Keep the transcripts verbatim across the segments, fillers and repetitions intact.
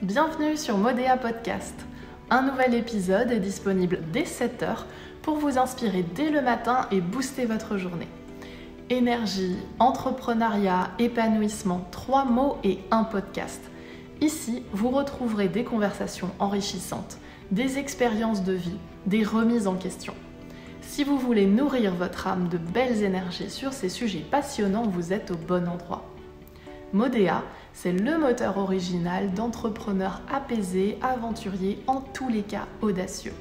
Bienvenue sur Modéa Podcast. Un nouvel épisode est disponible dès sept heures pour vous inspirer dès le matin et booster votre journée. Énergie, entrepreneuriat, épanouissement, trois mots et un podcast. Ici, vous retrouverez des conversations enrichissantes, des expériences de vie, des remises en question. Si vous voulez nourrir votre âme de belles énergies sur ces sujets passionnants, vous êtes au bon endroit. Modéa, c'est le moteur original d'entrepreneurs apaisés, aventuriers, en tous les cas audacieux.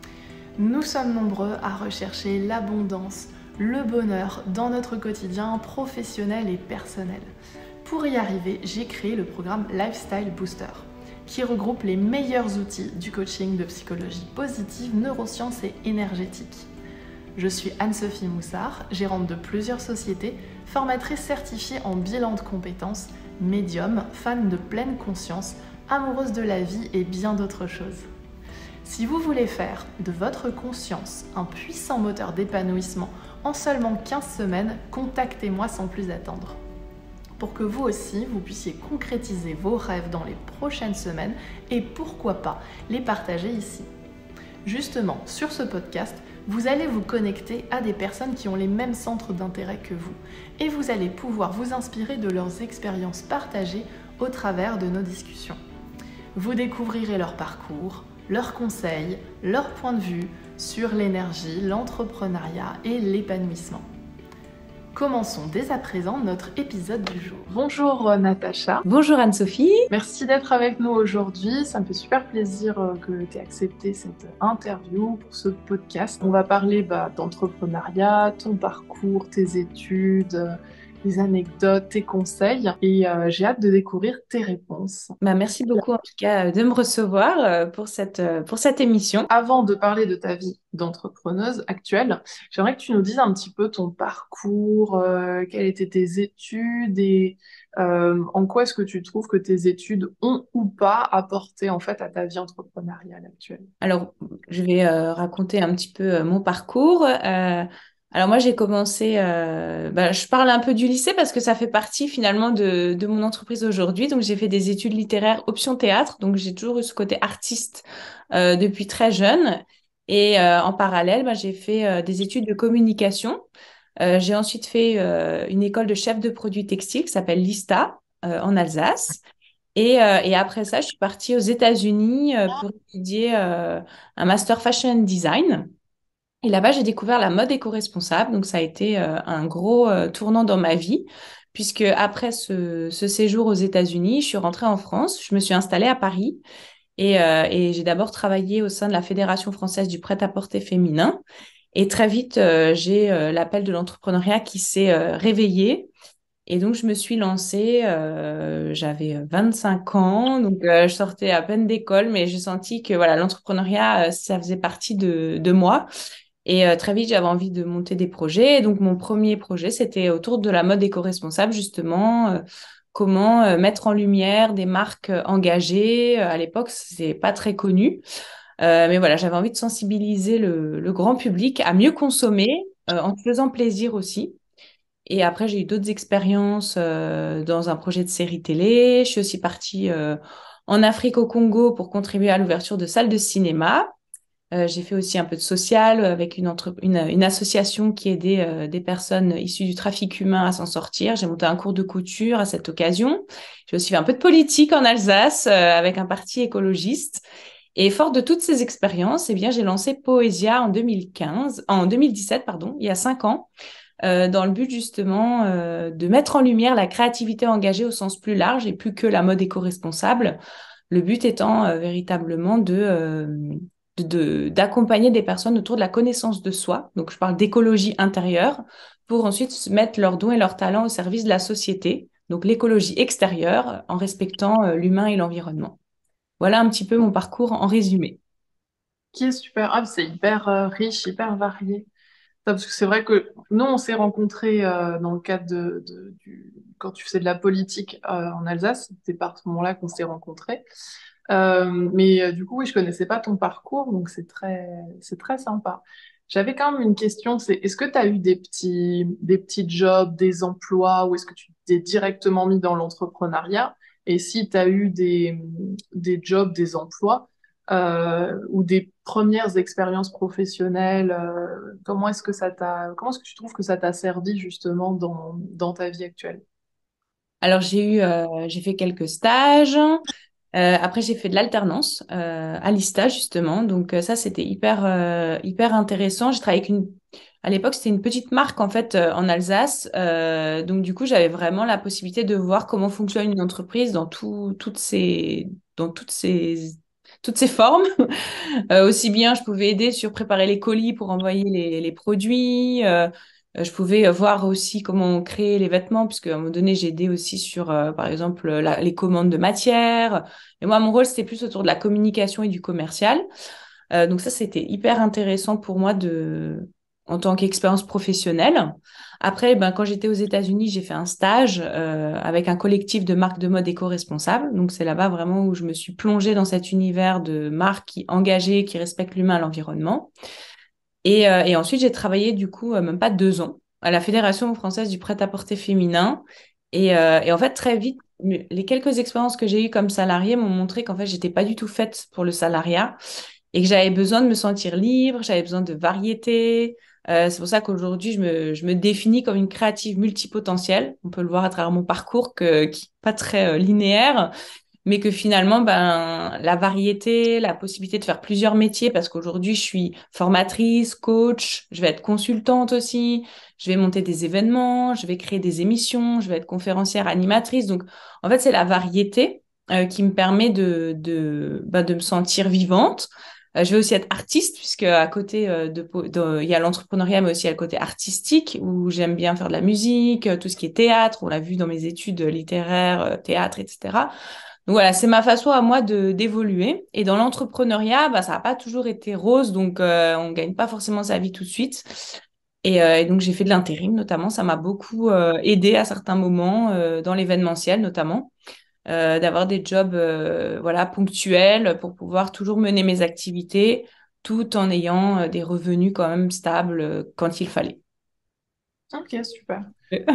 Nous sommes nombreux à rechercher l'abondance, le bonheur dans notre quotidien professionnel et personnel. Pour y arriver, j'ai créé le programme Lifestyle Booster, qui regroupe les meilleurs outils du coaching de psychologie positive, neurosciences et énergétique. Je suis Anne-Sophie Moussard, gérante de plusieurs sociétés, formatrice certifiée en bilan de compétences, médium, fan de pleine conscience, amoureuse de la vie et bien d'autres choses. Si vous voulez faire de votre conscience un puissant moteur d'épanouissement en seulement quinze semaines, contactez-moi sans plus attendre. Pour que vous aussi, vous puissiez concrétiser vos rêves dans les prochaines semaines et pourquoi pas les partager ici. Justement, sur ce podcast, vous allez vous connecter à des personnes qui ont les mêmes centres d'intérêt que vous et vous allez pouvoir vous inspirer de leurs expériences partagées au travers de nos discussions. Vous découvrirez leur parcours, leurs conseils, leurs points de vue sur l'énergie, l'entrepreneuriat et l'épanouissement. Commençons dès à présent notre épisode du jour. Bonjour euh, Natacha. Bonjour Anne-Sophie. Merci d'être avec nous aujourd'hui. Ça me fait super plaisir euh, que tu aies accepté cette interview pour ce podcast. On va parler bah, d'entrepreneuriat, ton parcours, tes études, euh, les anecdotes, tes conseils. Et euh, j'ai hâte de découvrir tes réponses. Bah, merci beaucoup en tout cas de me recevoir euh, pour cette, euh, pour cette émission. Avant de parler de ta vie d'entrepreneuse actuelle, j'aimerais que tu nous dises un petit peu ton parcours, euh, quelles étaient tes études et euh, en quoi est-ce que tu trouves que tes études ont ou pas apporté en fait à ta vie entrepreneuriale actuelle. Alors, je vais euh, raconter un petit peu euh, mon parcours. Euh, alors moi, j'ai commencé, euh, bah, je parle un peu du lycée parce que ça fait partie finalement de, de mon entreprise aujourd'hui. Donc, j'ai fait des études littéraires option théâtre. Donc, j'ai toujours eu ce côté artiste euh, depuis très jeune. Et euh, en parallèle, bah, j'ai fait euh, des études de communication. Euh, j'ai ensuite fait euh, une école de chef de produits textiles qui s'appelle l'ISTA euh, en Alsace. Et, euh, et après ça, je suis partie aux États-Unis euh, pour étudier euh, un master fashion design. Et là-bas, j'ai découvert la mode éco-responsable. Donc, ça a été euh, un gros euh, tournant dans ma vie, puisque après ce, ce séjour aux États-Unis, je suis rentrée en France. Je me suis installée à Paris et, euh, et j'ai d'abord travaillé au sein de la Fédération française du prêt-à-porter féminin. Et très vite, euh, j'ai euh, l'appel de l'entrepreneuriat qui s'est euh, réveillé. Et donc, je me suis lancée, euh, j'avais vingt-cinq ans, donc euh, je sortais à peine d'école, mais j'ai senti que voilà, l'entrepreneuriat, euh, ça faisait partie de, de moi. Et euh, très vite, j'avais envie de monter des projets. Et donc, mon premier projet, c'était autour de la mode éco-responsable, justement, euh, comment euh, mettre en lumière des marques euh, engagées. Euh, à l'époque, c'est pas très connu. Euh, mais voilà, j'avais envie de sensibiliser le, le grand public à mieux consommer, euh, en se faisant plaisir aussi. Et après, j'ai eu d'autres expériences euh, dans un projet de série télé. Je suis aussi partie euh, en Afrique au Congo pour contribuer à l'ouverture de salles de cinéma. Euh, j'ai fait aussi un peu de social avec une, entre... une, une association qui aidait euh, des personnes issues du trafic humain à s'en sortir. J'ai monté un cours de couture à cette occasion. J'ai aussi fait un peu de politique en Alsace euh, avec un parti écologiste. Et fort de toutes ces expériences, eh bien, j'ai lancé Poesia en deux mille quinze, en deux mille dix-sept, pardon, il y a cinq ans euh, dans le but justement euh, de mettre en lumière la créativité engagée au sens plus large et plus que la mode éco-responsable. Le but étant euh, véritablement de, euh, de, de- d'accompagner des personnes autour de la connaissance de soi. Donc, je parle d'écologie intérieure pour ensuite se mettre leurs dons et leurs talents au service de la société. Donc, l'écologie extérieure en respectant euh, l'humain et l'environnement. Voilà un petit peu mon parcours en résumé. Qui est super, ah, c'est hyper euh, riche, hyper varié. Parce que c'est vrai que nous, on s'est rencontrés euh, dans le cadre de, de- du... quand tu faisais de la politique euh, en Alsace, c'était par ce moment-là qu'on s'est rencontrés. Euh, mais euh, du coup, oui, je connaissais pas ton parcours, donc c'est très, c'est très sympa. J'avais quand même une question, c'est est-ce que tu as eu des petits, des petits jobs, des emplois, ou est-ce que tu été directement mis dans l'entrepreneuriat et si tu as eu des, des jobs, des emplois euh, ou des premières expériences professionnelles, euh, comment est-ce que ça t'a, comment est-ce que tu trouves que ça t'a servi justement dans, dans ta vie actuelle? Alors, j'ai eu, euh, j'ai fait quelques stages. Euh, après, j'ai fait de l'alternance euh, à l'ISTA, justement. Donc, euh, ça, c'était hyper, euh, hyper intéressant. J'ai travaillé avec une... À l'époque, c'était une petite marque, en fait, euh, en Alsace. Euh, donc, du coup, j'avais vraiment la possibilité de voir comment fonctionne une entreprise dans tout, toutes ses, dans toutes ses, toutes ses formes. Euh, aussi bien, je pouvais aider sur préparer les colis pour envoyer les, les produits. Euh, euh, je pouvais euh, voir aussi comment créer les vêtements, puisque à un moment donné, j'ai aidé aussi sur, euh, par exemple, la- les commandes de matière. Et moi, mon rôle, c'était plus autour de la communication et du commercial. Euh, donc ça, c'était hyper intéressant pour moi de, en tant qu'expérience professionnelle. Après, ben, quand j'étais aux États-Unis, j'ai fait un stage euh, avec un collectif de marques de mode éco-responsables. Donc c'est là-bas vraiment où je me suis plongée dans cet univers de marques qui engagées, qui respectent l'humain et l'environnement. Et, euh, et ensuite, j'ai travaillé du coup euh, même pas deux ans à la Fédération française du prêt-à-porter féminin. Et, euh, et en fait, très vite, les quelques expériences que j'ai eues comme salariée m'ont montré qu'en fait, j'étais pas du tout faite pour le salariat et que j'avais besoin de me sentir libre, j'avais besoin de variété. Euh, c'est pour ça qu'aujourd'hui, je me, je me définis comme une créative multipotentielle. On peut le voir à travers mon parcours que, qui n'est pas très euh, linéaire, mais que finalement, ben, la variété, la possibilité de faire plusieurs métiers, parce qu'aujourd'hui, je suis formatrice, coach, je vais être consultante aussi, je vais monter des événements, je vais créer des émissions, je vais être conférencière, animatrice. Donc, en fait, c'est la variété euh, qui me permet de, de, ben, de me sentir vivante. Euh, je vais aussi être artiste, puisque à côté euh, de, de, il y a l'entrepreneuriat, mais aussi il y a le côté artistique, où j'aime bien faire de la musique, euh, tout ce qui est théâtre, on l'a vu dans mes études littéraires, euh, théâtre, et cetera. Donc voilà, c'est ma façon à moi de d'évoluer. Et dans l'entrepreneuriat, bah, ça n'a pas toujours été rose, donc euh, on gagne pas forcément sa vie tout de suite. Et, euh, et donc j'ai fait de l'intérim notamment, ça m'a beaucoup euh, aidé à certains moments euh, dans l'événementiel notamment, euh, d'avoir des jobs euh, voilà ponctuels pour pouvoir toujours mener mes activités tout en ayant euh, des revenus quand même stables euh, quand il fallait. Ok, super.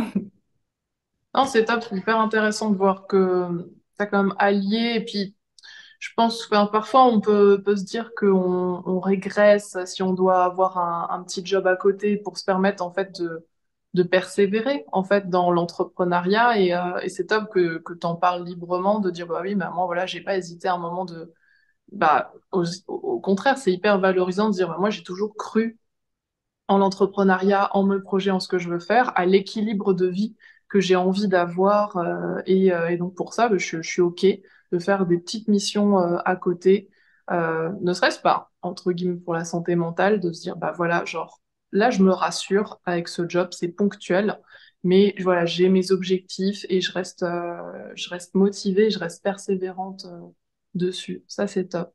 Non, c'est top, c'est hyper intéressant de voir que t'as quand même allié et puis je pense que enfin, parfois on peut, peut se dire qu'on on régresse si on doit avoir un, un petit job à côté pour se permettre en fait de, de persévérer en fait dans l'entrepreneuriat et, euh, et c'est top que, que tu en parles librement de dire bah oui mais moi voilà j'ai pas hésité à un moment de bah au, au contraire c'est hyper valorisant de dire bah, moi j'ai toujours cru en l'entrepreneuriat, en mes projets, en ce que je veux faire, à l'équilibre de vie que j'ai envie d'avoir. Euh, et, euh, et donc pour ça, bah, je, je suis OK de faire des petites missions euh, à côté, euh, ne serait-ce pas, entre guillemets, pour la santé mentale, de se dire, bah voilà, genre, là, je me rassure avec ce job, c'est ponctuel, mais voilà, j'ai mes objectifs et je reste, euh, je reste motivée, je reste persévérante euh, dessus. Ça, c'est top.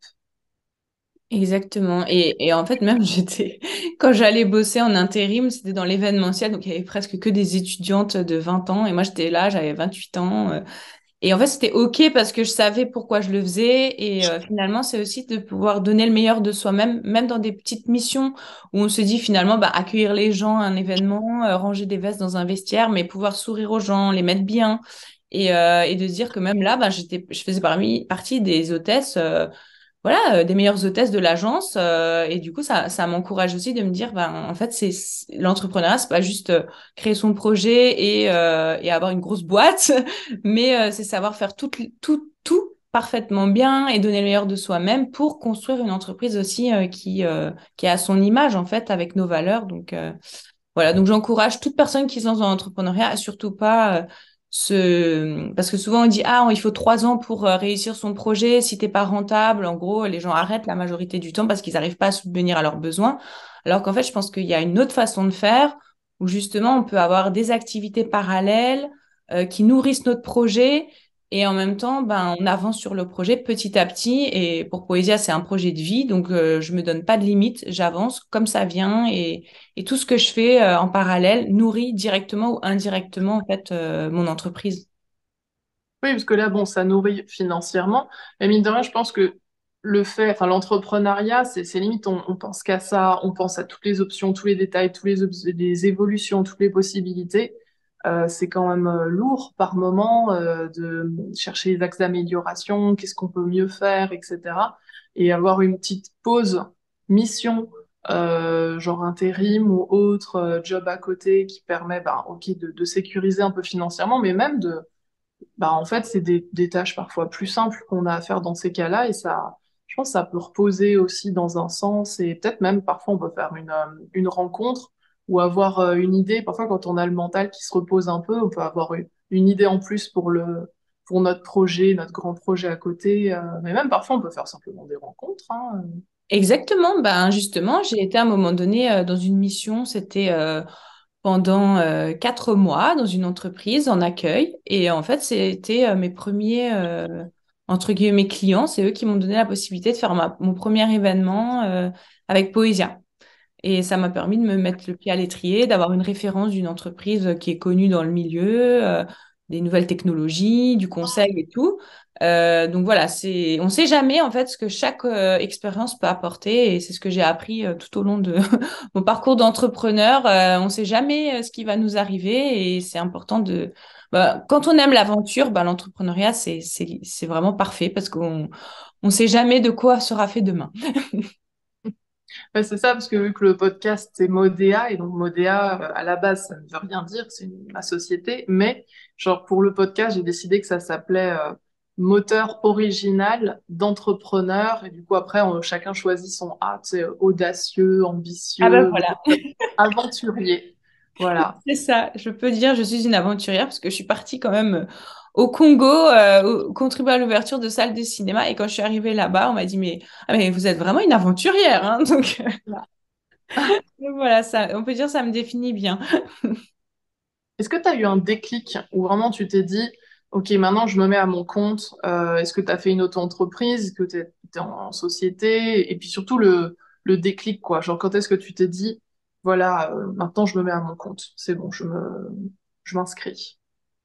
Exactement. Et, et en fait, même j'étais, quand j'allais bosser en intérim, c'était dans l'événementiel, donc il y avait presque que des étudiantes de vingt ans, et moi j'étais là, j'avais vingt-huit ans. euh, Et en fait, c'était OK parce que je savais pourquoi je le faisais. Et euh, finalement, c'est aussi de pouvoir donner le meilleur de soi-même, même dans des petites missions où on se dit finalement, bah, accueillir les gens à un événement, euh, ranger des vestes dans un vestiaire, mais pouvoir sourire aux gens, les mettre bien. Et, euh, et de se dire que même là, bah, j'étais, je faisais parmi, partie des hôtesses. Euh, voilà, euh, des meilleures hôtesses de l'agence. Euh, et du coup, ça, ça m'encourage aussi de me dire, ben, en fait, c'est c'est- l'entrepreneuriat, c'est pas juste euh, créer son projet et, euh, et avoir une grosse boîte, mais euh, c'est savoir faire tout, tout, tout parfaitement bien et donner le meilleur de soi-même pour construire une entreprise aussi euh, qui, euh, qui a son image, en fait, avec nos valeurs. Donc, euh, voilà, donc j'encourage toute personne qui se lance dans l'entrepreneuriat à surtout pas euh, se... Parce que souvent on dit, ah, il faut trois ans pour euh, réussir son projet, si t'es pas rentable, en gros, les gens arrêtent la majorité du temps parce qu'ils n'arrivent pas à subvenir à leurs besoins. Alors qu'en fait, je pense qu'il y a une autre façon de faire où justement on peut avoir des activités parallèles euh, qui nourrissent notre projet et en même temps, ben, on avance sur le projet petit à petit. Et pour Poésia, c'est un projet de vie, donc euh, je me donne pas de limite, j'avance comme ça vient et et tout ce que je fais euh, en parallèle nourrit directement ou indirectement en fait euh, mon entreprise. Oui, parce que là, bon, ça nourrit financièrement, mais mine de rien, je pense que le fait, enfin, l'entrepreneuriat, c'est c'est limite, on, on pense qu'à ça, on pense à toutes les options, tous les détails, tous les, ob- les évolutions, toutes les possibilités. euh, c'est quand même euh, lourd par moment euh, de chercher les axes d'amélioration, qu'est-ce qu'on peut mieux faire, et cetera. Et avoir une petite pause mission, euh, genre intérim ou autre euh, job à côté qui permet, ben, ok, de, de sécuriser un peu financièrement, mais même de, bah, en fait, c'est des, des tâches parfois plus simples qu'on a à faire dans ces cas-là, et ça, je pense, que ça peut reposer aussi dans un sens, et peut-être même parfois on peut faire une, euh, une rencontre ou avoir euh, une idée. Parfois, quand on a le mental qui se repose un peu, on peut avoir une, une idée en plus pour le, pour notre projet, notre grand projet à côté. euh, mais même parfois, on peut faire simplement des rencontres, hein. Exactement, ben justement, j'ai été à un moment donné euh, dans une mission, c'était euh, pendant euh, quatre mois dans une entreprise en accueil. Et en fait, c'était euh, mes premiers, euh, entre guillemets, clients. C'est eux qui m'ont donné la possibilité de faire ma- mon premier événement euh, avec Poésia. Et ça m'a permis de me mettre le pied à l'étrier, d'avoir une référence d'une entreprise qui est connue dans le milieu, euh, des nouvelles technologies, du conseil et tout. Euh, donc voilà, c'est, on sait jamais en fait ce que chaque euh, expérience peut apporter et c'est ce que j'ai appris euh, tout au long de mon parcours d'entrepreneur. Euh, on sait jamais euh, ce qui va nous arriver et c'est important de, bah, quand on aime l'aventure, bah, l'entrepreneuriat c'est c'est c'est vraiment parfait parce qu'on on sait jamais de quoi sera fait demain. Ouais, c'est ça, parce que vu que le podcast c'est Modéa, et donc Modéa, euh, à la base, ça ne veut rien dire, c'est une, ma société, mais genre pour le podcast, j'ai décidé que ça s'appelait euh, Moteur original d'entrepreneur, et du coup après, on- chacun choisit son A, tu sais, audacieux, Ah ben ambitieux, moi, voilà. aventurier. Voilà. C'est ça, je peux dire je suis une aventurière parce que je suis partie quand même euh, au Congo, euh, au- contribuer à l'ouverture de salles de cinéma et quand je suis arrivée là-bas, on m'a dit mais, ah, mais vous êtes vraiment une aventurière, hein. Donc, euh, Voilà. donc voilà, ça, on peut dire ça me définit bien. Est-ce que tu as eu un déclic où vraiment tu t'es dit, OK, maintenant je me mets à mon compte, euh, est-ce que tu as fait une auto-entreprise, est-ce que tu es en société, et puis surtout le, le déclic, quoi. Genre, quand est-ce que tu t'es dit, voilà, euh, maintenant je me mets à mon compte, c'est bon, je me, je m'inscris.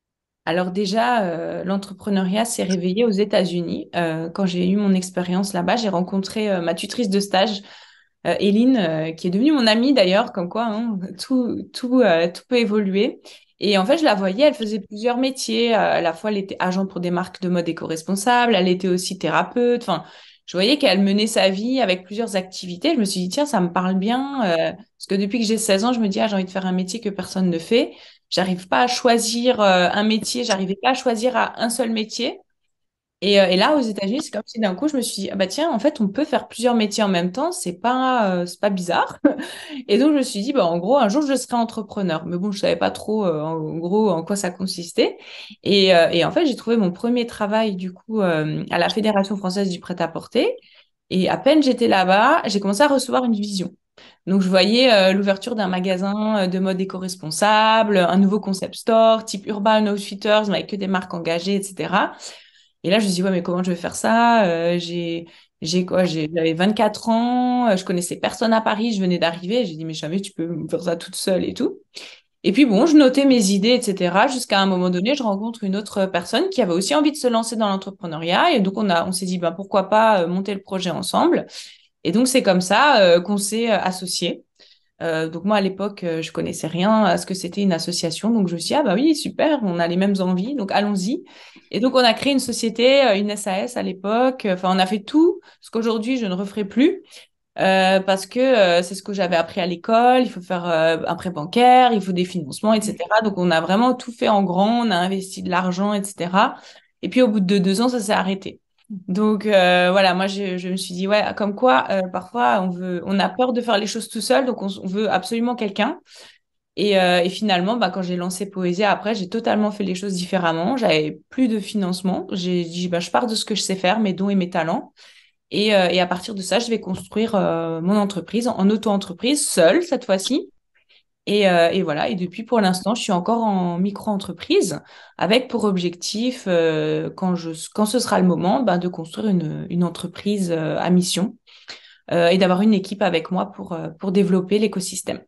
Alors déjà, euh, l'entrepreneuriat s'est réveillé aux États-Unis. Euh, quand j'ai eu mon expérience là-bas, j'ai rencontré euh, ma tutrice de stage, euh, Éline, euh, qui est devenue mon amie d'ailleurs, comme quoi hein, tout, tout, euh, tout peut évoluer. Et en fait, je la voyais, elle faisait plusieurs métiers. Euh, à la fois, elle était agent pour des marques de mode éco-responsable, elle était aussi thérapeute. Enfin, je voyais qu'elle menait sa vie avec plusieurs activités. Je me suis dit, tiens, ça me parle bien. Euh, parce que depuis que j'ai seize ans, je me dis, ah, j'ai envie de faire un métier que personne ne fait. J'arrive pas à choisir euh, un métier, j'arrivais pas à choisir à un seul métier. Et, euh, et là, aux États-Unis, c'est comme si d'un coup, je me suis dit, ah bah tiens, en fait, on peut faire plusieurs métiers en même temps, c'est pas, euh, c'est pas bizarre. Et donc, je me suis dit, bah, en gros, un jour, je serai entrepreneur. Mais bon, je savais pas trop, euh, en gros, en quoi ça consistait. Et, euh, et en fait, j'ai trouvé mon premier travail, du coup, euh, à la Fédération française du prêt-à-porter. Et à peine j'étais là-bas, j'ai commencé à recevoir une vision. Donc, je voyais euh, l'ouverture d'un magasin euh, de mode éco-responsable, un nouveau concept store, type Urban Outfitters, mais avec que des marques engagées, et cetera. Et là, je me dis, ouais, mais comment je vais faire ça? Euh, j'ai, j'ai quoi? J'ai- J'avais vingt-quatre ans, euh, je connaissais personne à Paris, je venais d'arriver. J'ai dit, mais jamais tu peux me faire ça toute seule et tout. Et puis bon, je notais mes idées, et cetera. Jusqu'à un moment donné, je rencontre une autre personne qui avait aussi envie de se lancer dans l'entrepreneuriat. Et donc, on a, on s'est dit, bah, pourquoi pas euh, monter le projet ensemble. Et donc, c'est comme ça euh, qu'on s'est euh, associés. Euh, donc moi à l'époque euh, je connaissais rien à ce que c'était une association donc je me suis dit ah bah oui super on a les mêmes envies donc allons-y et donc on a créé une société euh, une S A S à l'époque enfin on a fait tout ce qu'aujourd'hui je ne referai plus euh, parce que euh, c'est ce que j'avais appris à l'école il faut faire euh, un prêt bancaire il faut des financements etc donc on a vraiment tout fait en grand on a investi de l'argent etc et puis au bout de deux ans ça s'est arrêté donc euh, voilà, moi je, je me suis dit ouais, comme quoi euh, parfois on veut, on a peur de faire les choses tout seul, donc on, s- on veut absolument quelqu'un. Et, euh, et finalement, bah, quand j'ai lancé Poésia, après j'ai totalement fait les choses différemment. J'avais plus de financement. J'ai dit bah, je pars de ce que je sais faire, mes dons et mes talents. Et, euh, et à partir de ça, je vais construire euh, mon entreprise en auto-entreprise, seule cette fois-ci. Et, euh, et voilà, et depuis pour l'instant, je suis encore en micro-entreprise avec pour objectif, euh, quand je, quand ce sera le moment, ben, de construire une, une entreprise euh, à mission euh, et d'avoir une équipe avec moi pour, euh, pour développer l'écosystème.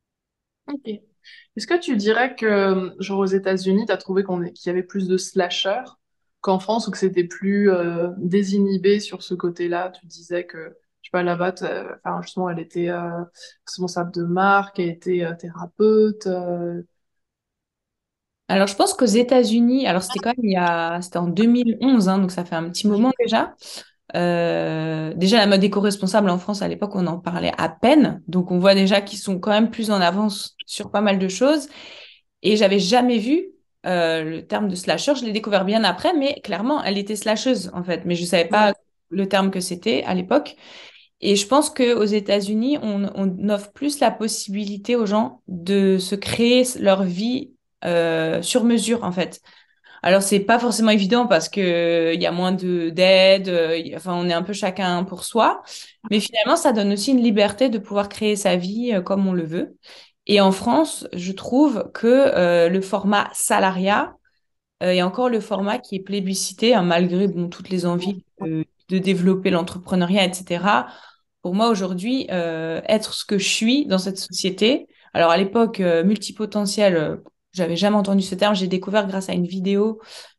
Ok. Est-ce que tu dirais que, genre aux États-Unis, tu as trouvé qu'on est- qu'il y avait plus de slashers qu'en France ou que c'était plus euh, désinhibé sur ce côté-là? Tu disais que, je sais pas, là-bas, t'as- enfin, justement, elle était euh, responsable de marque, elle était euh, thérapeute. euh, Alors, je pense qu'aux États-Unis, alors c'était quand même il y a, c'était en deux mille onze, hein, donc ça fait un petit moment déjà. Euh, déjà, la mode éco-responsable en France, à l'époque, on en parlait à peine. Donc, on voit déjà qu'ils sont quand même plus en avance sur pas mal de choses. Et j'avais jamais vu euh, le terme de slasher. Je l'ai découvert bien après, mais clairement, elle était slasheuse, en fait. Mais je savais pas le terme que c'était à l'époque. Et je pense qu'aux États-Unis, on, on offre plus la possibilité aux gens de se créer leur vie euh, sur mesure, en fait. Alors, c'est pas forcément évident parce que euh, il y a moins de d'aide, euh, y- enfin, on est un peu chacun pour soi. Mais finalement, ça donne aussi une liberté de pouvoir créer sa vie euh, comme on le veut. Et en France, je trouve que euh, le format salariat euh, est encore le format qui est plébiscité, hein, malgré bon, toutes les envies de, de développer l'entrepreneuriat, et cetera. Pour moi, aujourd'hui, euh, être ce que je suis dans cette société, alors à l'époque, euh, multipotentiel, euh, j'avais jamais entendu ce terme, j'ai découvert grâce à une vidéo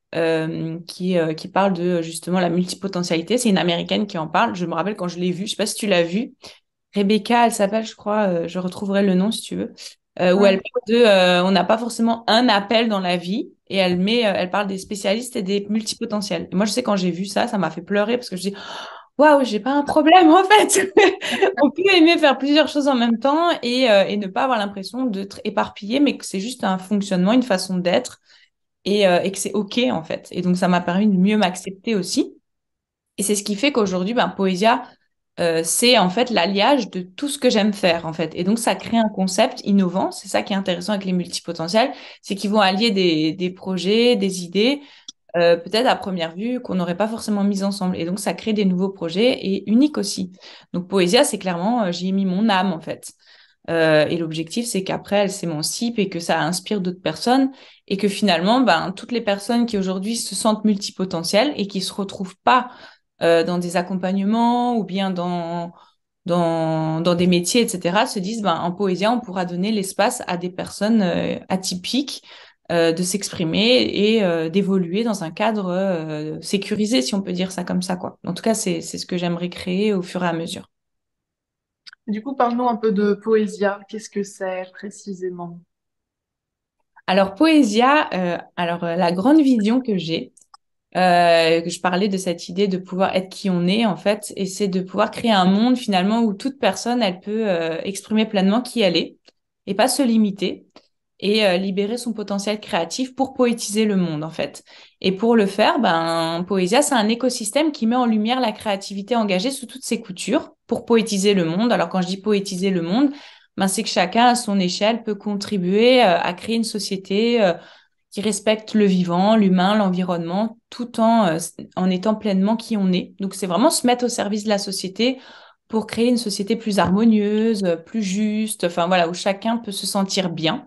euh, qui, euh, qui parle de justement la multipotentialité. C'est une Américaine qui en parle. Je me rappelle quand je l'ai vue, je sais pas si tu l'as vue. Rebecca, elle s'appelle, je crois, euh, je retrouverai le nom si tu veux, euh, où Ouais. elle parle de, euh, on n'a pas forcément un appel dans la vie, et elle met, euh, elle parle des spécialistes et des multipotentiels. Et moi, je sais quand j'ai vu ça, ça m'a fait pleurer parce que je dis, waouh, j'ai pas un problème en fait. On peut aimer faire plusieurs choses en même temps et, euh, et ne pas avoir l'impression d'être éparpillé, mais que c'est juste un fonctionnement, une façon d'être et, euh, et que c'est OK en fait. Et donc, ça m'a permis de mieux m'accepter aussi. Et c'est ce qui fait qu'aujourd'hui, ben, Poésia, euh, c'est en fait l'alliage de tout ce que j'aime faire en fait. Et donc, ça crée un concept innovant. C'est ça qui est intéressant avec les multipotentiels, c'est qu'ils vont allier des, des projets, des idées, euh, peut-être à première vue qu'on n'aurait pas forcément mis ensemble. Et donc, ça crée des nouveaux projets et uniques aussi. Donc, Poésia, c'est clairement, euh, j'y ai mis mon âme en fait. Euh, et l'objectif, c'est qu'après, elle s'émancipe et que ça inspire d'autres personnes et que finalement, ben, toutes les personnes qui aujourd'hui se sentent multipotentielles et qui se retrouvent pas euh, dans des accompagnements ou bien dans, dans, dans des métiers, et cetera, se disent, ben, en Poésia, on pourra donner l'espace à des personnes euh, atypiques euh, de s'exprimer et euh, d'évoluer dans un cadre euh, sécurisé, si on peut dire ça comme ça, quoi. En tout cas, c'est, c'est ce que j'aimerais créer au fur et à mesure. Du coup, parle-nous un peu de Poésia. Qu'est-ce que c'est précisément? Alors, Poésia, euh, alors euh, la grande vision que j'ai, euh, que je parlais de cette idée de pouvoir être qui on est, en fait, et c'est de pouvoir créer un monde finalement où toute personne, elle peut euh, exprimer pleinement qui elle est et pas se limiter et euh, libérer son potentiel créatif pour poétiser le monde, en fait. Et pour le faire, ben, Poésia, c'est un écosystème qui met en lumière la créativité engagée sous toutes ses coutures pour poétiser le monde. Alors, quand je dis poétiser le monde, ben, c'est que chacun, à son échelle, peut contribuer euh, à créer une société euh, qui respecte le vivant, l'humain, l'environnement, tout en, euh, en étant pleinement qui on est. Donc, c'est vraiment se mettre au service de la société pour créer une société plus harmonieuse, euh, plus juste, enfin voilà, où chacun peut se sentir bien.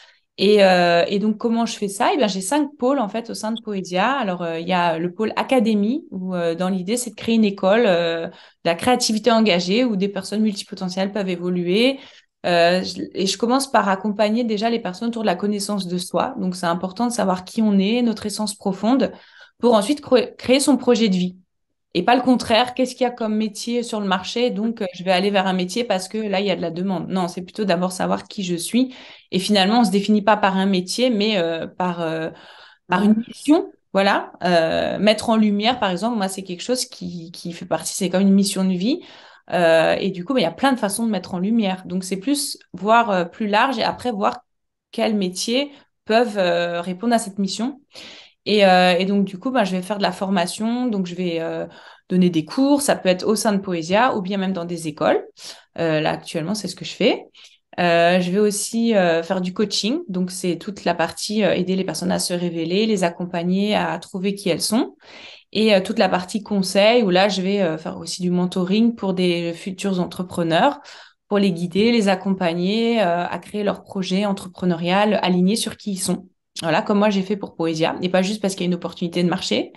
Et, euh, et donc, comment je fais ça? Eh bien, j'ai cinq pôles en fait au sein de Poédia. Alors, euh, il y a le pôle académie, où euh, dans l'idée, c'est de créer une école euh, de la créativité engagée où des personnes multipotentielles peuvent évoluer. Euh, je- et je commence par accompagner déjà les personnes autour de la connaissance de soi. Donc, c'est important de savoir qui on est, notre essence profonde, pour ensuite cré- créer son projet de vie. Et pas le contraire, qu'est-ce qu'il y a comme métier sur le marché? Donc, euh, je vais aller vers un métier parce que là, il y a de la demande. Non, c'est plutôt d'abord savoir qui je suis. Et finalement, on se définit pas par un métier, mais euh, par, euh, par une mission. Voilà. Euh, mettre en lumière, par exemple, moi, c'est quelque chose qui, qui fait partie, c'est comme une mission de vie. Euh, et du coup, bah, il y a plein de façons de mettre en lumière. Donc, c'est plus voir euh, plus large et après voir quels métiers peuvent euh, répondre à cette mission. Et, euh, et donc, du coup, ben, je vais faire de la formation. Donc, je vais euh, donner des cours. Ça peut être au sein de Poésia ou bien même dans des écoles. Euh, là, actuellement, c'est ce que je fais. Euh, je vais aussi euh, faire du coaching. Donc, c'est toute la partie euh, aider les personnes à se révéler, les accompagner à trouver qui elles sont. Et euh, toute la partie conseil où là, je vais euh, faire aussi du mentoring pour des futurs entrepreneurs pour les guider, les accompagner euh, à créer leur projet entrepreneurial aligné sur qui ils sont. Voilà, comme moi j'ai fait pour Poésia, et pas juste parce qu'il y a une opportunité de marché.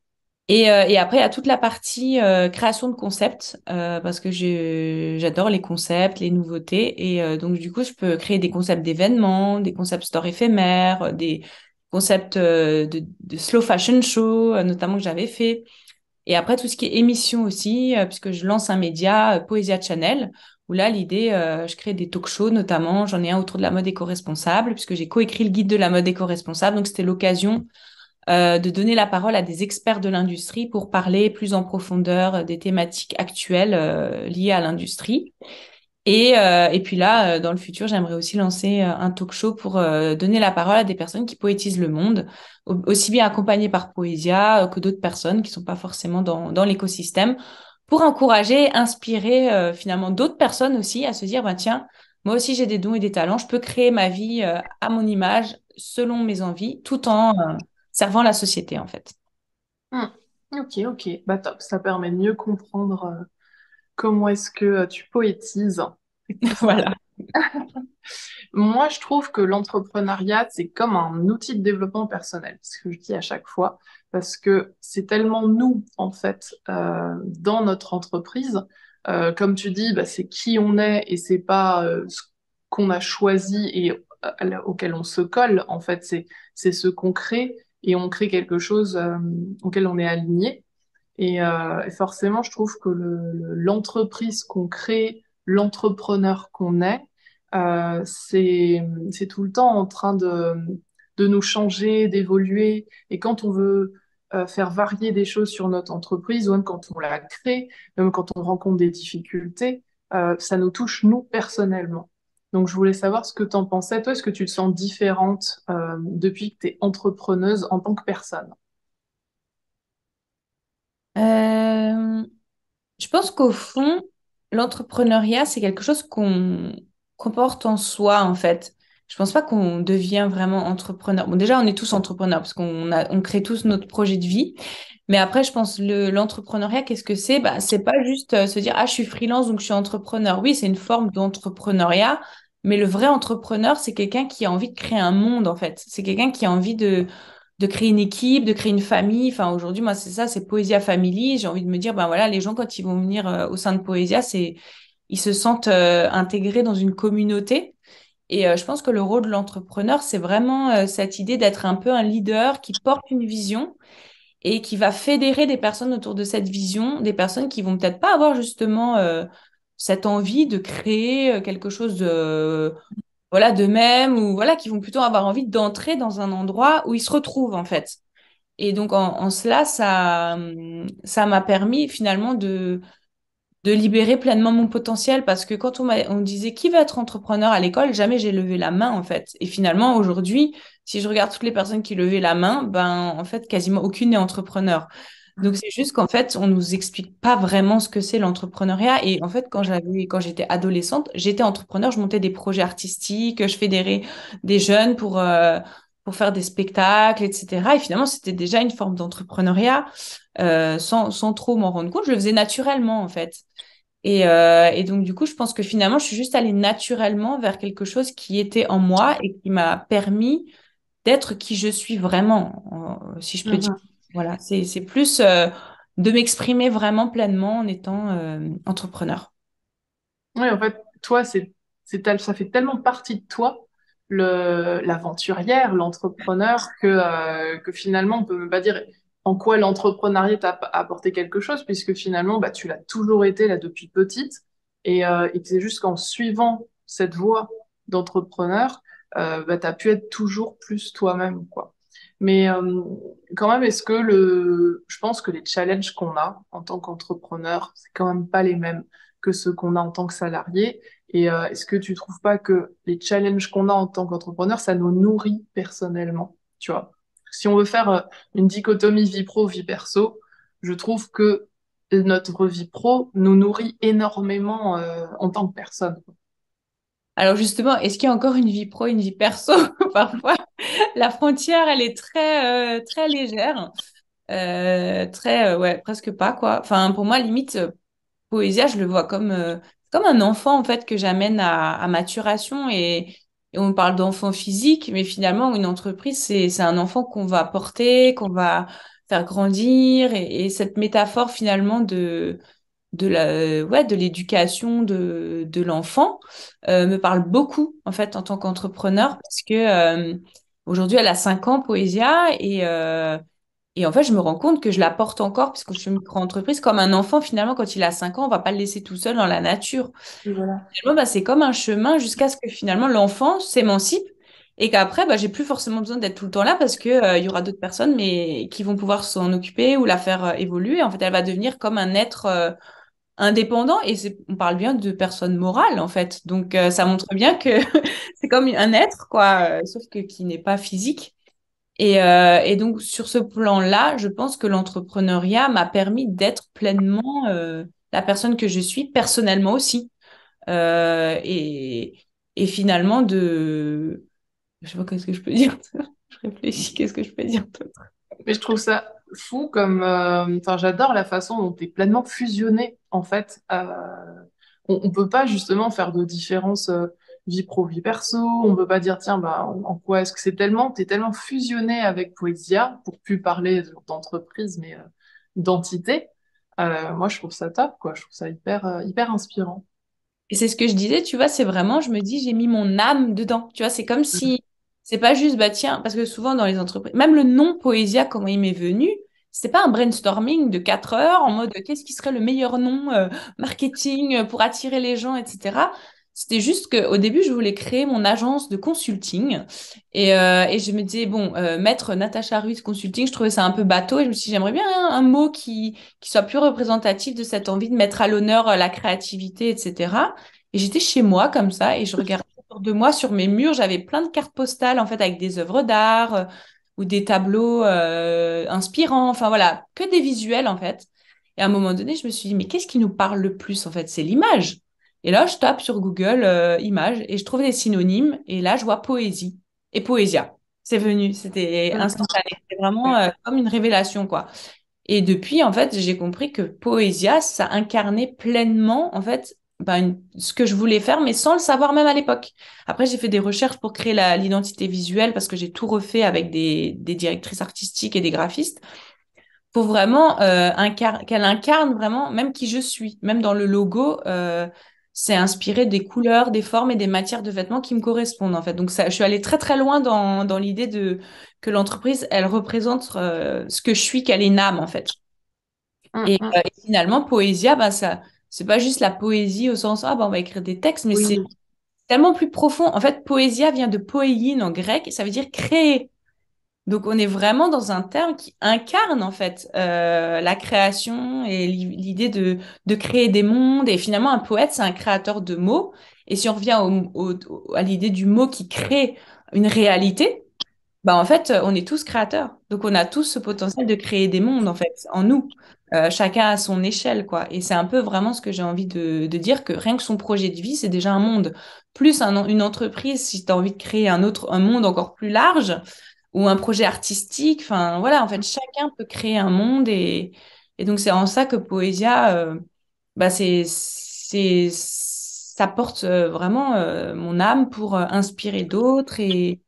Et, euh, et après, il y a toute la partie euh, création de concepts, euh, parce que je, j'adore les concepts, les nouveautés. Et euh, donc, du coup, je peux créer des concepts d'événements, des concepts store éphémères, euh, des concepts euh, de, de slow fashion show, euh, notamment que j'avais fait. Et après, tout ce qui est émission aussi, euh, puisque je lance un média, euh, Poésia Channel, où là, l'idée, euh, je crée des talk-shows notamment. J'en ai un autour de la mode éco-responsable, puisque j'ai coécrit le guide de la mode éco-responsable. Donc, c'était l'occasion euh, de donner la parole à des experts de l'industrie pour parler plus en profondeur des thématiques actuelles euh, liées à l'industrie. Et, euh, et puis là, euh, dans le futur, j'aimerais aussi lancer euh, un talk show pour euh, donner la parole à des personnes qui poétisent le monde, au- aussi bien accompagnées par Poésia euh, que d'autres personnes qui sont pas forcément dans, dans l'écosystème, pour encourager, inspirer euh, finalement d'autres personnes aussi à se dire, bah, tiens, moi aussi j'ai des dons et des talents, je peux créer ma vie euh, à mon image, selon mes envies, tout en euh, servant la société en fait. Hmm. Ok, ok, bah top, ça permet de mieux comprendre euh, comment est-ce que euh, tu poétises et tout ça. Voilà. Moi, je trouve que l'entrepreneuriat, c'est comme un outil de développement personnel, ce que je dis à chaque fois, parce que c'est tellement nous, en fait, euh, dans notre entreprise. Euh, comme tu dis, bah, c'est qui on est et c'est pas euh, ce qu'on a choisi et euh, auquel on se colle. En fait, c'est c'est ce qu'on crée et on crée quelque chose euh, auquel on est aligné. Et, euh, et forcément, je trouve que le- le- l'entreprise qu'on crée, l'entrepreneur qu'on est, euh, c'est, c'est tout le temps en train de, de nous changer, d'évoluer. Et quand on veut euh, faire varier des choses sur notre entreprise, ou même quand on la crée, même quand on rencontre des difficultés, euh, ça nous touche nous personnellement. Donc, je voulais savoir ce que tu en pensais. Toi, est-ce que tu te sens différente euh, depuis que tu es entrepreneuse en tant que personne? Euh, Je pense qu'au fond, l'entrepreneuriat, c'est quelque chose qu'on qu'on porte en soi, en fait. Je pense pas qu'on devient vraiment entrepreneur. Bon, déjà, on est tous entrepreneurs parce qu'on a, on crée tous notre projet de vie. Mais après, je pense le, l'entrepreneuriat, qu'est-ce que c'est? Bah, c'est pas juste euh, se dire, ah, je suis freelance, donc je suis entrepreneur. Oui, c'est une forme d'entrepreneuriat. Mais le vrai entrepreneur, c'est quelqu'un qui a envie de créer un monde, en fait. C'est quelqu'un qui a envie de de créer une équipe, de créer une famille. Enfin, aujourd'hui, moi, c'est ça, c'est Poesia Family. J'ai envie de me dire, ben voilà, les gens, quand ils vont venir euh, au sein de Poesia, c'est, ils se sentent euh, intégrés dans une communauté. Et euh, je pense que le rôle de l'entrepreneur, c'est vraiment euh, cette idée d'être un peu un leader qui porte une vision et qui va fédérer des personnes autour de cette vision, des personnes qui vont peut-être pas avoir justement euh, cette envie de créer euh, quelque chose de voilà, d'eux-mêmes ou voilà, qui vont plutôt avoir envie d'entrer dans un endroit où ils se retrouvent en fait. Et donc en, en cela, ça, hum, ça m'a permis finalement de, de libérer pleinement mon potentiel parce que quand on m'a, on disait qui va être entrepreneur à l'école, jamais j'ai levé la main en fait. Et finalement aujourd'hui, si je regarde toutes les personnes qui levaient la main, ben en fait quasiment aucune n'est entrepreneur. Donc c'est juste qu'en fait, on nous explique pas vraiment ce que c'est l'entrepreneuriat. Et en fait, quand j'avais, quand j'étais adolescente, j'étais entrepreneur, je montais des projets artistiques, je fédérais des jeunes pour, euh, pour faire des spectacles, et cetera. Et finalement, c'était déjà une forme d'entrepreneuriat, euh, sans, sans trop m'en rendre compte. Je le faisais naturellement, en fait. Et, euh, et donc, du coup, je pense que finalement, je suis juste allée naturellement vers quelque chose qui était en moi et qui m'a permis d'être qui je suis vraiment, euh, si je peux dire. Voilà, c'est, c'est plus euh, de m'exprimer vraiment pleinement en étant euh, entrepreneur. Oui, en fait, toi, c'est, c'est tel- ça fait tellement partie de toi, le, l'aventurière, l'entrepreneur, que, euh, que finalement, on peut même pas dire en quoi l'entrepreneuriat t'a apporté quelque chose, puisque finalement, bah, tu l'as toujours été là depuis petite, et, euh, et que c'est juste qu'en suivant cette voie d'entrepreneur, euh, bah, t'as pu être toujours plus toi-même, quoi. Mais euh, quand même, est-ce que le, je pense que les challenges qu'on a en tant qu'entrepreneur, c'est quand même pas les mêmes que ceux qu'on a en tant que salarié. Et euh, est-ce que tu trouves pas que les challenges qu'on a en tant qu'entrepreneur, ça nous nourrit personnellement, tu vois? Si on veut faire euh, une dichotomie vie pro, vie perso, je trouve que notre vie pro nous nourrit énormément euh, en tant que personne. Alors justement, est-ce qu'il y a encore une vie pro, une vie perso? Parfois, la frontière, elle est très, euh, très légère, euh, très, euh, ouais, presque pas, quoi. Enfin, pour moi, limite, euh, Poésia, je le vois comme, euh, comme un enfant, en fait, que j'amène à, à maturation et, et on parle d'enfant physique, mais finalement, une entreprise, c'est, c'est un enfant qu'on va porter, qu'on va faire grandir et, et cette métaphore, finalement, de de la, ouais, de l'éducation de, de l'enfant euh, me parle beaucoup en fait en tant qu'entrepreneur parce que euh, aujourd'hui elle a cinq ans Poésia et, euh, Et en fait, je me rends compte que je la porte encore, puisque je suis une micro-entreprise, comme un enfant, finalement, quand il a cinq ans, on va pas le laisser tout seul dans la nature. Et voilà. Finalement, bah, c'est comme un chemin jusqu'à ce que finalement l'enfant s'émancipe et qu'après, bah, j'ai plus forcément besoin d'être tout le temps là parce que, euh, il y aura d'autres personnes mais qui vont pouvoir s'en occuper ou la faire euh, évoluer. En fait, elle va devenir comme un être euh, indépendant et c'est, on parle bien de personne morale en fait. Donc, euh, ça montre bien que c'est comme un être, quoi, euh, sauf que qui n'est pas physique. Et, euh, et donc, sur ce plan-là, je pense que l'entrepreneuriat m'a permis d'être pleinement euh, la personne que je suis personnellement aussi. Euh, et, et finalement, de... Je sais pas qu'est-ce que je peux dire. Je réfléchis, qu'est-ce que je peux dire d'autre. Mais je trouve ça fou comme, euh, enfin, j'adore la façon dont tu es pleinement fusionné, en fait. Euh, on, on peut pas justement faire de différence euh, vie pro, vie perso. On peut pas dire, tiens, bah, en, en quoi est-ce que c'est tellement, t'es tellement fusionné avec Poesia, pour plus parler d'entreprise, mais euh, d'entité. Euh, moi, je trouve ça top, quoi. Je trouve ça hyper, euh, hyper inspirant. Et c'est ce que je disais, tu vois, c'est vraiment, je me dis, j'ai mis mon âme dedans. Tu vois, c'est comme si, c'est pas juste, bah tiens, parce que souvent dans les entreprises, même le nom Poésia, comment il m'est venu, c'était pas un brainstorming de quatre heures en mode qu'est-ce qui serait le meilleur nom euh, marketing euh, pour attirer les gens, et cetera. C'était juste qu'au début, je voulais créer mon agence de consulting et, euh, et je me disais, bon, euh, mettre Natacha Ruiz Consulting, je trouvais ça un peu bateau et je me suis dit, j'aimerais bien un, un mot qui, qui soit plus représentatif de cette envie de mettre à l'honneur euh, la créativité, et cetera. Et j'étais chez moi comme ça et je regardais autour de moi sur mes murs, j'avais plein de cartes postales en fait avec des œuvres d'art euh, ou des tableaux euh, inspirants, enfin voilà, que des visuels en fait. Et à un moment donné, je me suis dit, mais qu'est-ce qui nous parle le plus en fait? C'est l'image. Et là, je tape sur Google euh, images et je trouve des synonymes et là, je vois poésie et poésia. C'est venu, c'était instantané, c'était vraiment euh, comme une révélation quoi. Et depuis, en fait, j'ai compris que Poésia, ça incarnait pleinement, en fait, ben, une- ce que je voulais faire, mais sans le savoir même à l'époque. Après, j'ai fait des recherches pour créer la- l'identité visuelle parce que j'ai tout refait avec des, des directrices artistiques et des graphistes pour vraiment euh, incar- qu'elle incarne vraiment même qui je suis. Même dans le logo, euh, c'est inspiré des couleurs, des formes et des matières de vêtements qui me correspondent en fait. Donc ça, je suis allée très très loin dans, dans l'idée de que l'entreprise, elle représente euh, ce que je suis, qu'elle est une âme en fait. Hum, Et, hum. euh, et finalement, Poésia, bah, ça, c'est pas juste la poésie au sens, ah, bah, on va écrire des textes, mais c'est Oui. tellement plus profond. En fait, Poésia vient de poiein en grec, et ça veut dire créer. Donc, on est vraiment dans un terme qui incarne, en fait, euh, la création et l'i- l'idée de, de créer des mondes. Et finalement, un poète, c'est un créateur de mots. Et si on revient au, au- au- à l'idée du mot qui crée une réalité, bah, en fait, on est tous créateurs. Donc, on a tous ce potentiel de créer des mondes, en fait, en nous. Euh, chacun à son échelle, quoi. Et c'est un peu vraiment ce que j'ai envie de, de dire, que rien que son projet de vie, c'est déjà un monde. Plus un- une entreprise, si tu as envie de créer un autre, un monde encore plus large, ou un projet artistique, enfin, voilà, en fait, chacun peut créer un monde. Et, et donc, c'est en ça que Poésia, euh, bah, c'est, c'est, ça porte euh, vraiment euh, mon âme pour euh, inspirer d'autres et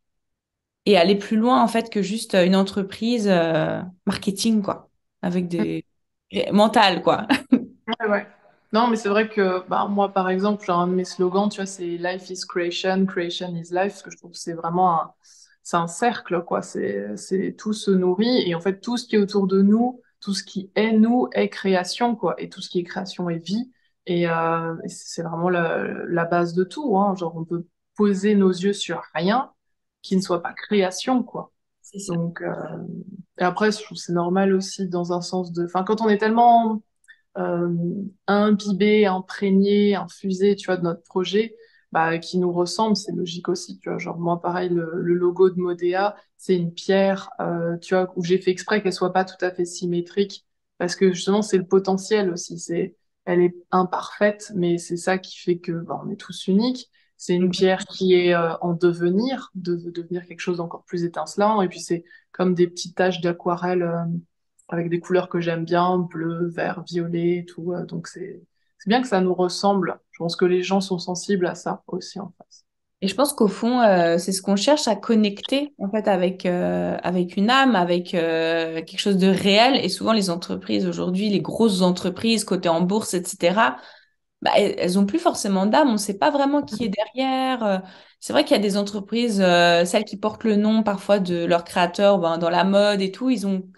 et aller plus loin en fait que juste euh, une entreprise euh, marketing quoi, avec des mental quoi. Ouais, ouais. Non, mais c'est vrai que bah, moi, par exemple, genre, un de mes slogans, tu vois, c'est Life is creation, creation is life, parce que je trouve que c'est vraiment un, c'est un cercle, quoi. C'est, c'est tout se nourrit, et en fait, tout ce qui est autour de nous, tout ce qui est nous, est création, quoi. Et tout ce qui est création est vie. Et, euh, et c'est vraiment la, la base de tout, hein. Genre, on peut poser nos yeux sur rien qui ne soit pas création, quoi. C'est ça. Donc, euh, et après, je trouve que c'est normal aussi dans un sens de, enfin, quand on est tellement euh, imbibé, imprégné, infusé, tu vois, de notre projet, bah, qui nous ressemble, c'est logique aussi, tu vois. Genre, moi, pareil, le, le logo de Modéa, c'est une pierre, euh, tu vois, où j'ai fait exprès qu'elle soit pas tout à fait symétrique, parce que justement, c'est le potentiel aussi. C'est, elle est imparfaite, mais c'est ça qui fait que, bah, on est tous uniques. C'est une pierre qui est euh, en devenir, de, de devenir quelque chose d'encore plus étincelant, et puis c'est comme des petites taches d'aquarelle euh, avec des couleurs que j'aime bien, bleu, vert, violet et tout. euh, Donc c'est c'est bien que ça nous ressemble. Je pense que les gens sont sensibles à ça aussi en face. Et je pense qu'au fond, euh, c'est ce qu'on cherche à connecter en fait avec euh, avec une âme, avec euh, quelque chose de réel. Et souvent, les entreprises aujourd'hui, les grosses entreprises cotées en bourse, et cetera. Bah, elles, elles ont plus forcément d'âme. On ne sait pas vraiment qui est derrière. Euh, C'est vrai qu'il y a des entreprises, euh, celles qui portent le nom parfois de leur créateur, ben, dans la mode et tout, ils ont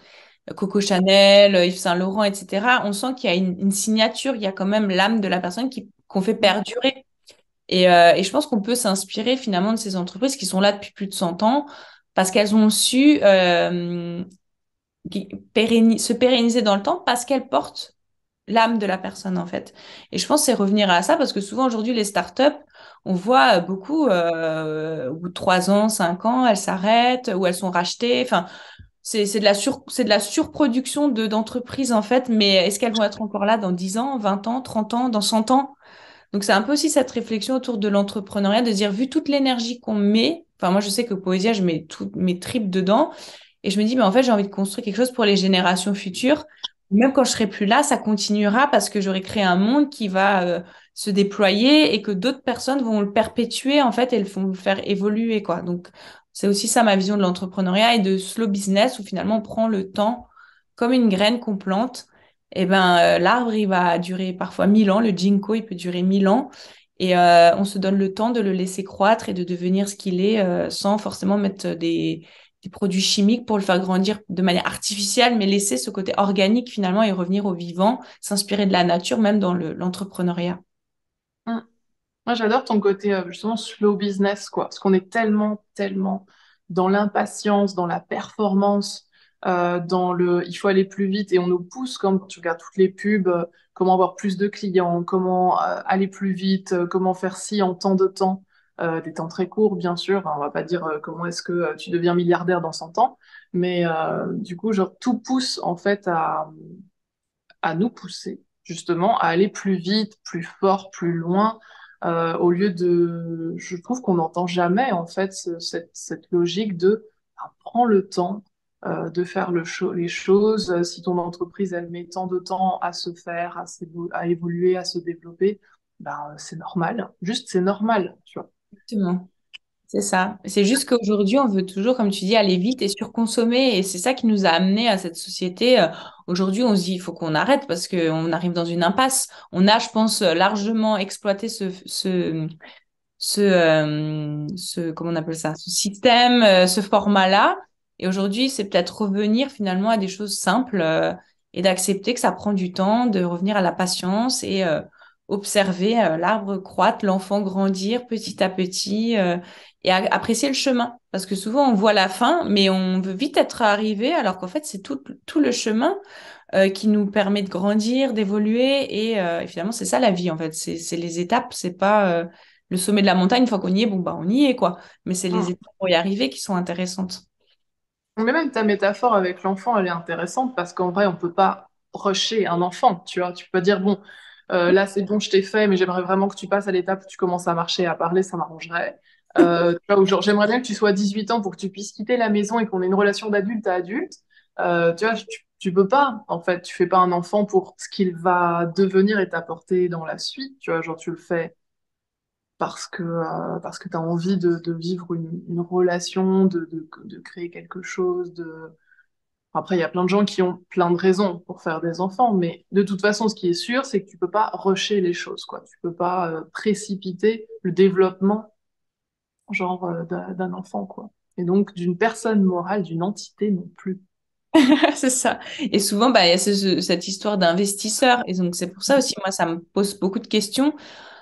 Coco Chanel, Yves Saint Laurent, et cetera, on sent qu'il y a une, une signature, il y a quand même l'âme de la personne qui, qu'on fait perdurer. Et, euh, et je pense qu'on peut s'inspirer finalement de ces entreprises qui sont là depuis plus de cent ans parce qu'elles ont su euh, qui- pérenni- se pérenniser dans le temps parce qu'elles portent l'âme de la personne en fait. Et je pense que c'est revenir à ça parce que souvent aujourd'hui les startups, on voit beaucoup euh, au bout de trois ans, cinq ans, elles s'arrêtent ou elles sont rachetées. Enfin, c'est c'est de la sur c'est de la surproduction de d'entreprises en fait. Mais est-ce qu'elles vont être encore là dans dix ans, vingt ans, trente ans, dans cent ans? Donc c'est un peu aussi cette réflexion autour de l'entrepreneuriat, de dire vu toute l'énergie qu'on met. Enfin moi je sais que Poésia, je mets toutes mes tripes dedans. Et je me dis, mais en fait, j'ai envie de construire quelque chose pour les générations futures. Même quand je serai plus là, ça continuera parce que j'aurai créé un monde qui va euh, se déployer et que d'autres personnes vont le perpétuer, en fait, et le font le faire évoluer, quoi. Donc, c'est aussi ça ma vision de l'entrepreneuriat et de slow business où finalement on prend le temps comme une graine qu'on plante. Et ben, euh, l'arbre, il va durer parfois mille ans. Le ginkgo, il peut durer mille ans. Et euh, on se donne le temps de le laisser croître et de devenir ce qu'il est euh, sans forcément mettre des des produits chimiques pour le faire grandir de manière artificielle, mais laisser ce côté organique finalement et revenir au vivant, s'inspirer de la nature, même dans le, l'entrepreneuriat. Mm. Moi, j'adore ton côté euh, justement slow business, quoi. Parce qu'on est tellement, tellement dans l'impatience, dans la performance, euh, dans le il faut aller plus vite et on nous pousse, comme quand tu regardes toutes les pubs, euh, comment avoir plus de clients, comment euh, aller plus vite, euh, comment faire ci en tant de temps, euh, des temps très courts, bien sûr. Hein, on va pas dire euh, comment est-ce que euh, tu deviens milliardaire dans cent ans, mais euh, du coup, genre, tout pousse en fait à, à nous pousser justement à aller plus vite, plus fort, plus loin, euh, au lieu de... Je trouve qu'on n'entend jamais en fait ce- cette, cette logique de ah, prends le temps euh, de faire le cho- les choses. Euh, Si ton entreprise elle met tant de temps à se faire, à, s'évo- à évoluer, à se développer, ben c'est normal. Juste c'est normal, tu vois. Exactement. C'est ça. C'est juste qu'aujourd'hui, on veut toujours, comme tu dis, aller vite et surconsommer. Et c'est ça qui nous a amené à cette société. Euh, Aujourd'hui, on se dit, il faut qu'on arrête parce qu'on arrive dans une impasse. On a, je pense, largement exploité ce, ce, ce, euh, ce, comment on appelle ça, ce système, euh, ce format-là. Et aujourd'hui, c'est peut-être revenir finalement à des choses simples euh, et d'accepter que ça prend du temps, de revenir à la patience et euh, observer euh, l'arbre croître, l'enfant grandir petit à petit euh, et a- apprécier le chemin. Parce que souvent, on voit la fin, mais on veut vite être arrivé, alors qu'en fait, c'est tout, tout le chemin euh, qui nous permet de grandir, d'évoluer. Et, euh, et finalement, c'est ça la vie, en fait. C'est, c'est les étapes, c'est pas euh, le sommet de la montagne. Une fois qu'on y est, bon, bah, on y est, quoi. Mais c'est les Mm. étapes pour y arriver qui sont intéressantes. Mais même ta métaphore avec l'enfant, elle est intéressante parce qu'en vrai, on peut pas rusher un enfant, tu vois. Tu peux dire, bon, euh, là, c'est bon, je t'ai fait, mais j'aimerais vraiment que tu passes à l'étape où tu commences à marcher, à parler, ça m'arrangerait. Euh, tu vois, ou genre, j'aimerais bien que tu sois dix-huit ans pour que tu puisses quitter la maison et qu'on ait une relation d'adulte à adulte. Euh, tu vois, tu, tu peux pas, en fait, tu fais pas un enfant pour ce qu'il va devenir et t'apporter dans la suite, tu vois, genre, tu le fais parce que, euh, parce que tu as envie de, de vivre une, une relation, de, de, de créer quelque chose, de après, il y a plein de gens qui ont plein de raisons pour faire des enfants, mais de toute façon, ce qui est sûr, c'est que tu peux pas rusher les choses, quoi. Tu peux pas euh, précipiter le développement, genre, euh, d'un d'un enfant, quoi. Et donc, d'une personne morale, d'une entité non plus. C'est ça. Et souvent, bah, il y a ce- ce- cette histoire d'investisseur. Et donc, c'est pour ça aussi, moi, ça me pose beaucoup de questions.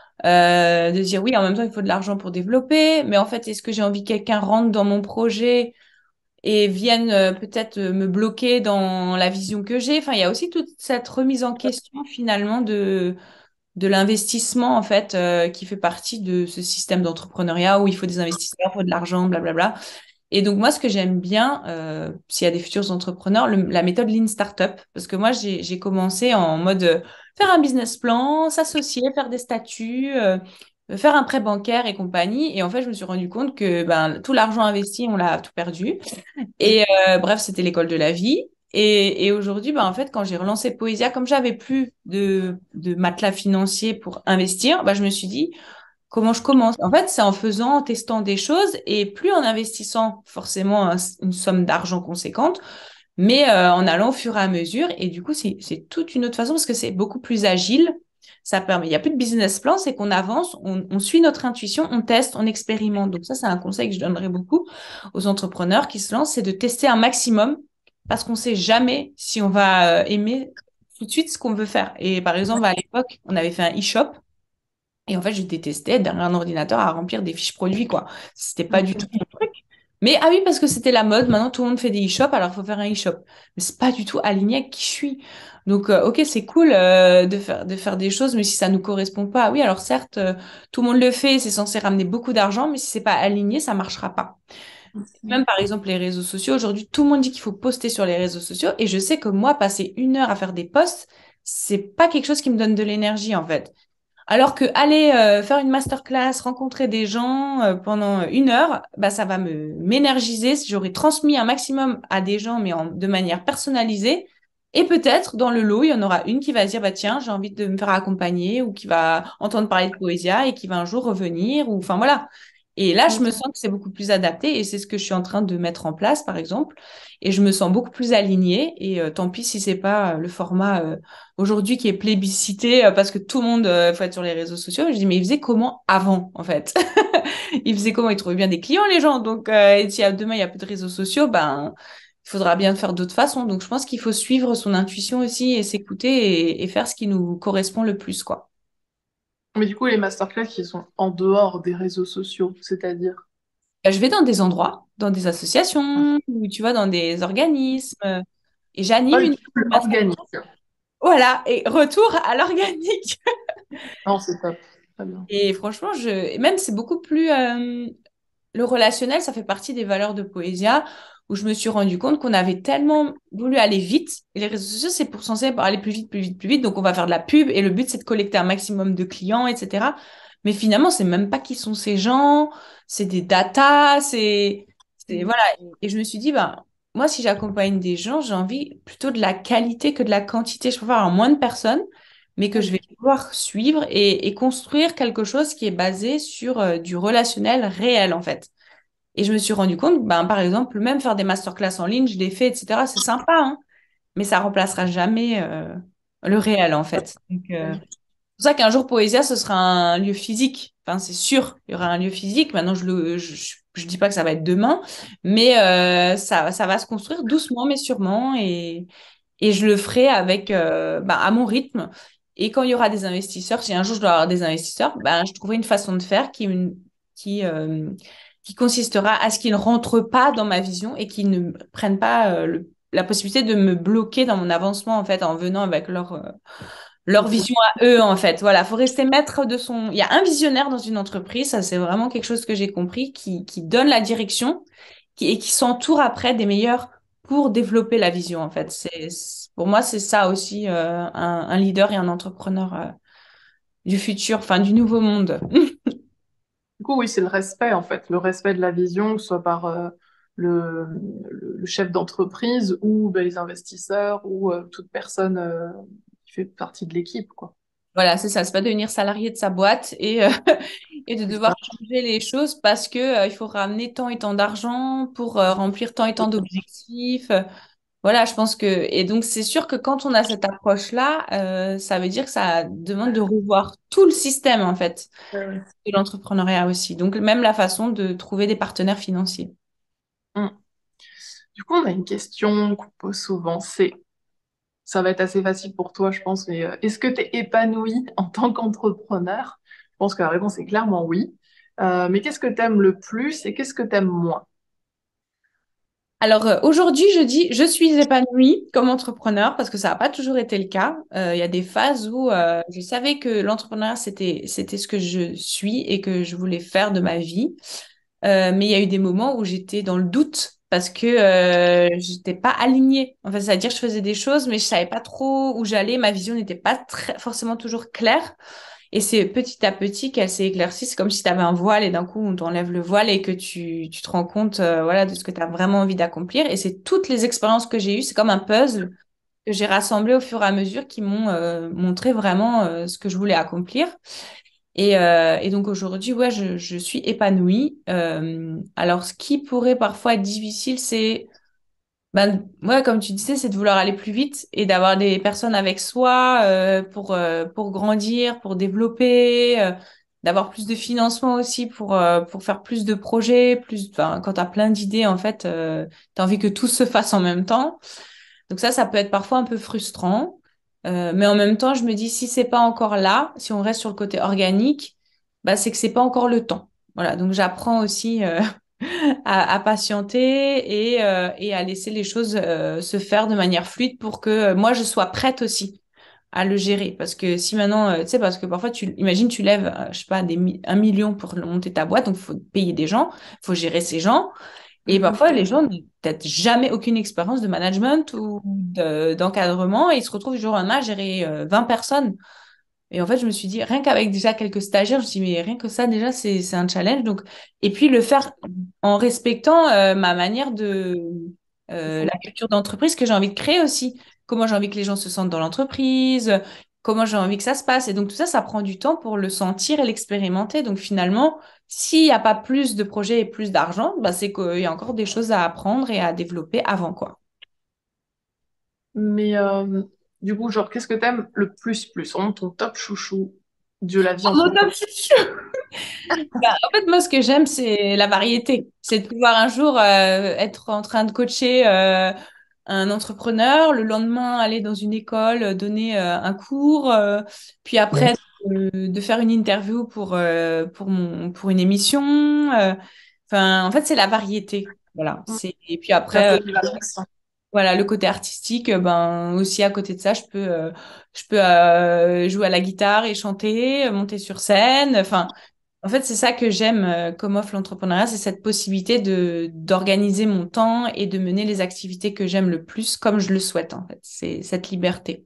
Euh, de dire, oui, en même temps, il faut de l'argent pour développer. Mais en fait, est-ce que j'ai envie que quelqu'un rentre dans mon projet et vienne euh, peut-être euh, me bloquer dans la vision que j'ai? Enfin, il y a aussi toute cette remise en question, finalement, de, de l'investissement, en fait, euh, qui fait partie de ce système d'entrepreneuriat où il faut des investisseurs, il faut de l'argent, blablabla. Et donc, moi, ce que j'aime bien, euh, s'il y a des futurs entrepreneurs, le- la méthode Lean Startup, parce que moi, j'ai, j'ai commencé en mode euh, faire un business plan, s'associer, faire des statuts, euh, faire un prêt bancaire et compagnie. Et en fait, je me suis rendu compte que ben, tout l'argent investi, on l'a tout perdu. Et euh, bref, c'était l'école de la vie. Et, et aujourd'hui, ben, en fait, quand j'ai relancé Poésia, comme j'avais plus de, de matelas financier pour investir, ben, je me suis dit, comment je commence? En fait, c'est en faisant, en testant des choses et plus en investissant forcément un- une somme d'argent conséquente, mais euh, en allant au fur et à mesure. Et du coup, c'est, c'est toute une autre façon parce que c'est beaucoup plus agile. Ça permet, il n'y a plus de business plan, c'est qu'on avance, on, on suit notre intuition, on teste, on expérimente. Donc ça, c'est un conseil que je donnerais beaucoup aux entrepreneurs qui se lancent, c'est de tester un maximum parce qu'on sait jamais si on va euh, aimer tout de suite ce qu'on veut faire. Et par exemple, à l'époque, on avait fait un e-shop. Et en fait, je détestais être derrière un ordinateur à remplir des fiches produits, quoi. C'était pas du tout Ok. mon truc. Mais ah oui, parce que c'était la mode. Maintenant, tout le monde fait des e-shops, alors il faut faire un e-shop. Mais c'est pas du tout aligné avec qui je suis. Donc, euh, ok, c'est cool euh, de faire, de faire des choses, mais si ça nous correspond pas, oui, alors certes, euh, tout le monde le fait, c'est censé ramener beaucoup d'argent, mais si c'est pas aligné, ça marchera pas. Même par exemple les réseaux sociaux, aujourd'hui, tout le monde dit qu'il faut poster sur les réseaux sociaux, et je sais que moi, passer une heure à faire des posts, c'est pas quelque chose qui me donne de l'énergie, en fait. Alors que aller euh, faire une masterclass, rencontrer des gens euh, pendant une heure, bah ça va me m'énergiser. J'aurais transmis un maximum à des gens, mais en, de manière personnalisée. Et peut-être dans le lot, il y en aura une qui va se dire bah tiens, j'ai envie de me faire accompagner, ou qui va entendre parler de Poésia et qui va un jour revenir, ou enfin voilà. Et là, je me sens que c'est beaucoup plus adapté et c'est ce que je suis en train de mettre en place, par exemple. Et je me sens beaucoup plus alignée. Et euh, tant pis si c'est pas euh, le format euh, aujourd'hui qui est plébiscité euh, parce que tout le monde euh, faut être sur les réseaux sociaux. Je dis, mais ils faisaient comment avant, en fait? Ils faisaient comment? Ils trouvaient bien des clients, les gens. Donc, euh, et si euh, demain, il n'y a plus de réseaux sociaux, ben, il faudra bien faire d'autres façons. Donc, je pense qu'il faut suivre son intuition aussi et s'écouter et, et faire ce qui nous correspond le plus, quoi. Mais du coup, les masterclass qui sont en dehors des réseaux sociaux, c'est-à-dire? Euh, Je vais dans des endroits, dans des associations, ou tu vois, dans des organismes, euh, et j'anime Ah, une du coup, organique. Voilà, et retour à l'organique. Non, c'est top. Très bien. Et franchement, je, et même c'est beaucoup plus, euh, le relationnel, ça fait partie des valeurs de Poésia, où je me suis rendu compte qu'on avait tellement voulu aller vite. Et les réseaux sociaux, c'est pour censé aller plus vite, plus vite, plus vite. Donc, on va faire de la pub. Et le but, c'est de collecter un maximum de clients, et cetera. Mais finalement, c'est même pas qui sont ces gens. C'est des datas. C'est, c'est, voilà. Et je me suis dit, ben, moi, si j'accompagne des gens, j'ai envie plutôt de la qualité que de la quantité. Je préfère avoir moins de personnes, mais que je vais pouvoir suivre et, et construire quelque chose qui est basé sur euh, du relationnel réel, en fait. Et je me suis rendu compte, ben, par exemple, même faire des masterclass en ligne, je l'ai fait, et cetera. C'est sympa, hein, mais ça remplacera jamais euh, le réel, en fait. Donc, euh, c'est pour ça qu'un jour, Poésia, ce sera un lieu physique. Enfin, c'est sûr, il y aura un lieu physique. Maintenant, je le, je, je, je dis pas que ça va être demain, mais euh, ça, ça va se construire doucement, mais sûrement. Et, et je le ferai avec, euh, ben, à mon rythme. Et quand il y aura des investisseurs, si un jour je dois avoir des investisseurs, ben, je trouverai une façon de faire qui, une- qui, euh, qui consistera à ce qu'ils ne rentrent pas dans ma vision et qu'ils ne prennent pas euh, le- la possibilité de me bloquer dans mon avancement, en fait, en venant avec leur, euh, leur vision à eux, en fait. Voilà, faut rester maître de son... Il y a un visionnaire dans une entreprise, ça c'est vraiment quelque chose que j'ai compris, qui, qui donne la direction qui, et qui s'entoure après des meilleurs pour développer la vision, en fait. C'est, c'est- pour moi, c'est ça aussi, euh, un, un leader et un entrepreneur, euh, du futur, enfin, du nouveau monde. Du coup, oui, c'est le respect, en fait. Le respect de la vision, que ce soit par euh, le, le- le chef d'entreprise ou ben, les investisseurs ou euh, toute personne euh, qui fait partie de l'équipe, quoi. Voilà, c'est ça, c'est pas devenir salarié de sa boîte et, euh, et de C'est devoir ça. changer les choses parce que, euh, il faut ramener tant et tant d'argent pour euh, remplir tant et tant d'objectifs. Voilà, je pense que... Et donc, c'est sûr que quand on a cette approche-là, euh, ça veut dire que ça demande de revoir tout le système, en fait, Ouais, ouais. de l'entrepreneuriat aussi. Donc, même la façon de trouver des partenaires financiers. Mm. Du coup, on a une question qu'on pose souvent, c'est, ça va être assez facile pour toi, je pense, mais euh, est-ce que tu es épanoui en tant qu'entrepreneur? Je pense que la réponse est clairement oui. Euh, mais qu'est-ce que tu aimes le plus et qu'est-ce que tu aimes moins? Alors, euh, aujourd'hui, je dis, je suis épanouie comme entrepreneur parce que ça n'a pas toujours été le cas. Euh, Il y a des phases où euh, je savais que l'entrepreneuriat, c'était, c'était ce que je suis et que je voulais faire de ma vie. Euh, mais il y a eu des moments où j'étais dans le doute parce que euh, j'étais pas alignée. En fait, c'est-à-dire je faisais des choses, mais je savais pas trop où j'allais. Ma vision n'était pas très, forcément toujours claire. Et c'est petit à petit qu'elle s'est éclaircie. C'est comme si tu avais un voile et d'un coup on t'enlève le voile et que tu, tu te rends compte euh, voilà, de ce que tu as vraiment envie d'accomplir. Et c'est toutes les expériences que j'ai eues. C'est comme un puzzle que j'ai rassemblé au fur et à mesure qui m'ont euh, montré vraiment euh, ce que je voulais accomplir. Et, euh, et donc aujourd'hui, ouais, je, je suis épanouie. Euh, alors, ce qui pourrait parfois être difficile, c'est, ben, ouais, comme tu disais, c'est de vouloir aller plus vite et d'avoir des personnes avec soi euh, pour, euh, pour grandir, pour développer. euh. d'avoir plus de financement aussi pour, euh, pour faire plus de projets, plus, enfin, quand tu as plein d'idées, en fait, euh, tu as envie que tout se fasse en même temps. Donc ça, ça peut être parfois un peu frustrant. Euh, mais en même temps, je me dis, si c'est pas encore là, si on reste sur le côté organique, bah, c'est que c'est pas encore le temps. Voilà, donc j'apprends aussi euh, à, à patienter et, euh, et à laisser les choses euh, se faire de manière fluide pour que euh, moi, je sois prête aussi à le gérer. Parce que si maintenant, euh, tu sais, parce que parfois, tu imagines, tu lèves, euh, je sais pas, des, mi- un million pour monter ta boîte, donc il faut payer des gens, il faut gérer ces gens. Et Mhm. parfois, les gens n'ont peut-être jamais aucune expérience de management ou de- d'encadrement et ils se retrouvent du jour au lendemain à gérer euh, vingt personnes. Et en fait, je me suis dit, rien qu'avec déjà quelques stagiaires, je me suis dit, mais rien que ça, déjà, c'est, c'est un challenge. Donc, et puis le faire en respectant euh, ma manière de, euh, la culture d'entreprise que j'ai envie de créer aussi. Comment j'ai envie que les gens se sentent dans l'entreprise, comment j'ai envie que ça se passe. Et donc, tout ça, ça prend du temps pour le sentir et l'expérimenter. Donc, finalement, s'il n'y a pas plus de projets et plus d'argent, bah, c'est qu'il y a encore des choses à apprendre et à développer avant, quoi. Mais euh, du coup, genre, qu'est-ce que t'aimes le plus plus? Vraiment ton top chouchou de la vie Mon top entrepreneur. chouchou. Bah, en fait, moi, ce que j'aime, c'est la variété. C'est de pouvoir un jour euh, être en train de coacher euh, un entrepreneur, le lendemain aller dans une école, euh, donner euh, un cours, euh, puis après euh, de faire une interview pour euh, pour mon pour une émission. euh. Enfin, en fait, c'est la variété. Voilà. Mm. C'est et puis La après, euh, polyvalence. voilà, le côté artistique, euh, ben aussi à côté de ça, je peux euh, je peux euh, jouer à la guitare et chanter, euh, monter sur scène. Enfin. En fait, c'est ça que j'aime euh, comme offre l'entrepreneuriat, c'est cette possibilité de d'organiser mon temps et de mener les activités que j'aime le plus comme je le souhaite, en fait. C'est cette liberté.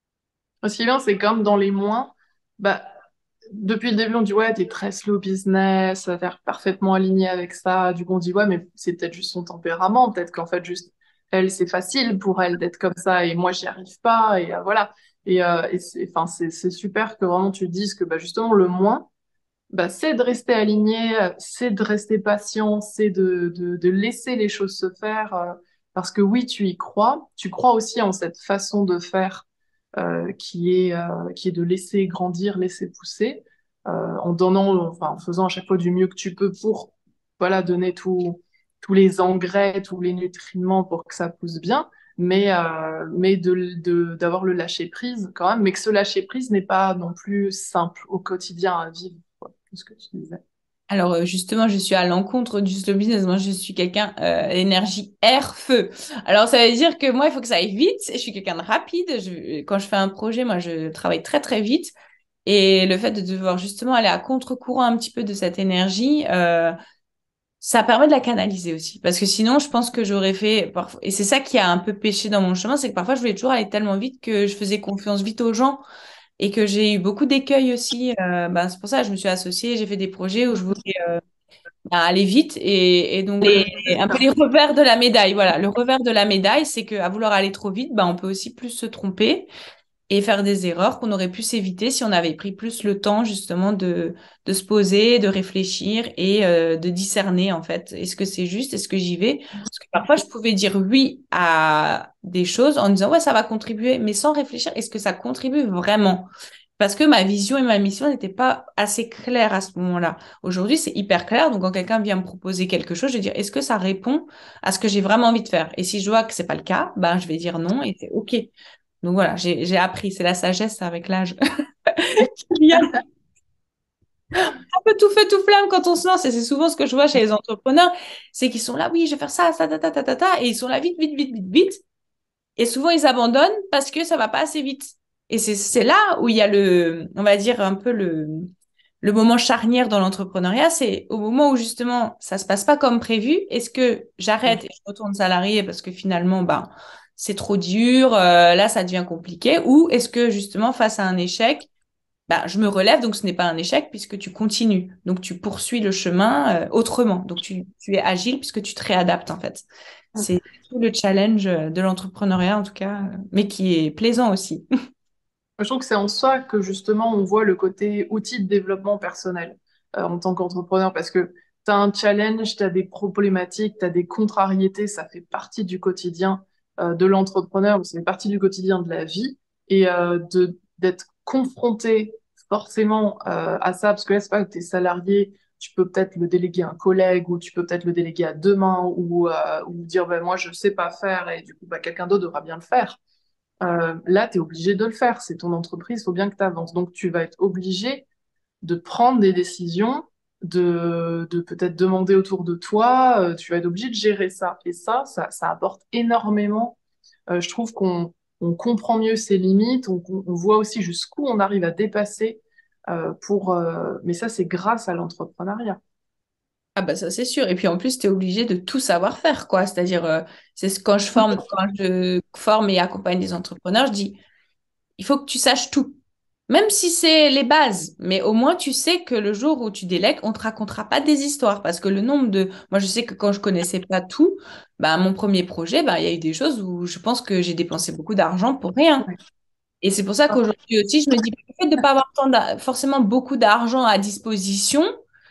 Ce qui est bien, c'est comme dans les moins, bah, depuis le début, on dit ouais, t'es très slow business, ça a l'air parfaitement aligné avec ça. Du coup, on dit ouais, mais c'est peut-être juste son tempérament, peut-être qu'en fait, juste, elle, c'est facile pour elle d'être comme ça et moi, j'y arrive pas, et euh, voilà. Et, euh, et c'est, enfin, c'est, c'est super que vraiment tu dises que bah, justement, le moins, bah, c'est de rester aligné, euh, c'est de rester patient, c'est de, de, de laisser les choses se faire, euh, parce que oui, tu y crois, tu crois aussi en cette façon de faire euh, qui est, euh, qui est de laisser grandir, laisser pousser, euh, en donnant, enfin, en faisant à chaque fois du mieux que tu peux pour, voilà, donner tout, tous les engrais, tous les nutriments pour que ça pousse bien, mais, euh, mais de, de, d'avoir le lâcher prise quand même, mais que ce lâcher prise n'est pas non plus simple au quotidien à vivre, quoi, tout ce que tu disais. Alors euh, justement, je suis à l'encontre du slow business. Moi, je suis quelqu'un euh, énergie air feu. Alors ça veut dire que moi, il faut que ça aille vite. Je suis quelqu'un de rapide. Je- quand je fais un projet, moi, je travaille très très vite. Et le fait de devoir justement aller à contre-courant un petit peu de cette énergie, euh, ça permet de la canaliser aussi. Parce que sinon, je pense que j'aurais fait parfois, et c'est ça qui a un peu péché dans mon chemin, c'est que parfois je voulais toujours aller tellement vite que je faisais confiance vite aux gens et que j'ai eu beaucoup d'écueils aussi. Euh, ben, c'est pour ça que je me suis associée, j'ai fait des projets où je voulais ben, aller vite et, et donc euh, un peu les revers de la médaille. Voilà, le revers de la médaille, c'est qu'à vouloir aller trop vite, ben, on peut aussi plus se tromper et faire des erreurs qu'on aurait pu s'éviter si on avait pris plus le temps justement de, de se poser, de réfléchir et euh, de discerner en fait. Est-ce que c'est juste? Est-ce que j'y vais? Parce que parfois, je pouvais dire oui à des choses en disant ouais, ça va contribuer, mais sans réfléchir, est-ce que ça contribue vraiment? Parce que ma vision et ma mission n'étaient pas assez claires à ce moment-là. Aujourd'hui, c'est hyper clair. Donc, quand quelqu'un vient me proposer quelque chose, je vais dire, est-ce que ça répond à ce que j'ai vraiment envie de faire? Et si je vois que c'est pas le cas, ben, je vais dire non et c'est OK. Donc voilà, j'ai j'ai appris, c'est la sagesse avec l'âge qui vient. Un peu tout feu, tout flamme quand on se lance, et c'est souvent ce que je vois chez les entrepreneurs, c'est qu'ils sont là, oui, je vais faire ça, ça, ta, ta, ta, ta, ta, et ils sont là vite, vite, vite, vite, vite, et souvent ils abandonnent parce que ça va pas assez vite. Et c'est c'est là où il y a le, on va dire un peu le, le moment charnière dans l'entrepreneuriat, c'est au moment où justement ça se passe pas comme prévu, est-ce que j'arrête et je retourne salarié parce que finalement, ben, c'est trop dur, euh, là ça devient compliqué, ou est-ce que justement face à un échec, bah, je me relève, donc ce n'est pas un échec puisque tu continues. Donc tu poursuis le chemin euh, autrement. Donc tu, tu es agile puisque tu te réadaptes en fait. C'est tout le challenge euh, de l'entrepreneuriat en tout cas, euh, mais qui est plaisant aussi. Je trouve que c'est en soi que justement on voit le côté outil de développement personnel euh, en tant qu'entrepreneur parce que tu as un challenge, tu as des problématiques, tu as des contrariétés, ça fait partie du quotidien euh, de l'entrepreneur, ça fait partie du quotidien de la vie et euh, de d'être confronté forcément euh, à ça, parce que là, c'est pas que tu es salarié, tu peux peut-être le déléguer à un collègue, ou tu peux peut-être le déléguer à deux mains, ou, euh, ou dire, ben, moi, je sais pas faire, et du coup, bah, quelqu'un d'autre devra bien le faire. Euh, là, tu es obligé de le faire, c'est ton entreprise, il faut bien que tu avances. Donc, tu vas être obligé de prendre des décisions, de, de peut-être demander autour de toi, euh, tu vas être obligé de gérer ça. Et ça, ça, ça apporte énormément. Euh, je trouve qu'on on comprend mieux ses limites, on, on voit aussi jusqu'où on arrive à dépasser euh, pour, euh, mais ça, c'est grâce à l'entrepreneuriat. Ah bah ça c'est sûr. Et puis en plus, tu es obligé de tout savoir faire, quoi. C'est-à-dire, euh, c'est ce quand je Tout forme, à fait. quand je forme et accompagne des entrepreneurs, je dis, il faut que tu saches tout. Même si c'est les bases, mais au moins tu sais que le jour où tu délègues, on te racontera pas des histoires. Parce que le nombre de... Moi, je sais que quand je connaissais pas tout, bah, mon premier projet, bah, il y a eu des choses où je pense que j'ai dépensé beaucoup d'argent pour rien. Ouais. Et c'est pour ça qu'aujourd'hui aussi, je me dis, le fait de ne pas avoir tant d'a- forcément beaucoup d'argent à disposition,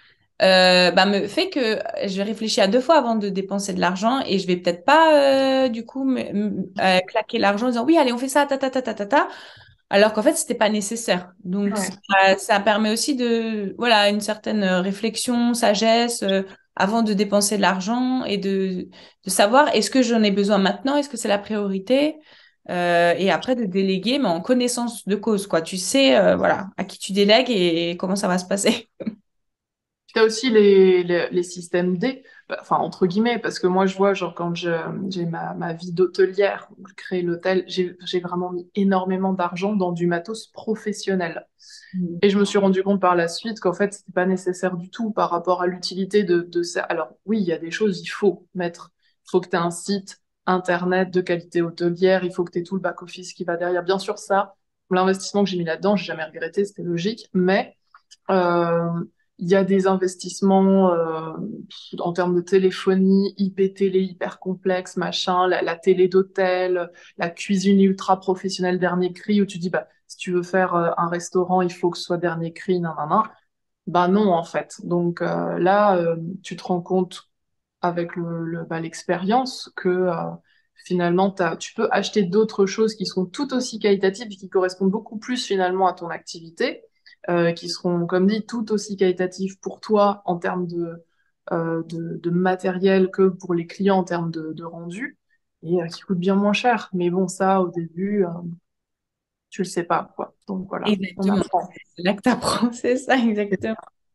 euh, bah, me fait que je vais réfléchir à deux fois avant de dépenser de l'argent et je vais peut-être pas, euh, du coup, me, me- euh, claquer l'argent en disant, oui, allez, on fait ça, ta, ta, ta, ta, ta, ta. Alors qu'en fait, c'était pas nécessaire. Donc, Ouais. ça, ça permet aussi de, voilà, une certaine euh, réflexion, sagesse, euh, avant de dépenser de l'argent et de, de savoir est-ce que j'en ai besoin maintenant, est-ce que c'est la priorité, euh, et après de déléguer, mais en connaissance de cause, quoi. Tu sais, euh, voilà, à qui tu délègues et comment ça va se passer. Tu as aussi les, les, les systèmes D, bah, enfin entre guillemets, parce que moi je vois, genre quand je- j'ai ma, ma vie d'hôtelière, donc je crée l'hôtel, j'ai j'ai vraiment mis énormément d'argent dans du matos professionnel. Mm. Et je me suis rendu compte par la suite qu'en fait, c'était pas nécessaire du tout par rapport à l'utilité de, de ça. Alors oui, il y a des choses, il faut mettre, il faut que tu aies un site internet de qualité hôtelière, il faut que tu aies tout le back-office qui va derrière. Bien sûr, ça, l'investissement que j'ai mis là-dedans, j'ai jamais regretté, c'était logique, mais euh, il y a des investissements euh, en termes de téléphonie, I P télé hyper complexe, machin, la, la télé d'hôtel, la cuisine ultra professionnelle dernier cri, où tu dis, bah, si tu veux faire euh, un restaurant, il faut que ce soit dernier cri, nan, nan, nan. Bah non, en fait. Donc euh, là, euh, tu te rends compte avec le, le- bah, l'expérience que euh, finalement, t'as- tu peux acheter d'autres choses qui seront tout aussi qualitatives et qui correspondent beaucoup plus finalement à ton activité, euh, qui seront, comme dit, tout aussi qualitatives pour toi en termes de, euh, de, de matériel que pour les clients en termes de, de rendu, et euh, qui coûtent bien moins cher. Mais bon, ça, au début, euh, tu le sais pas, quoi. Donc voilà, on Exactement. apprend. C'est là que tu apprends, c'est ça, exactement.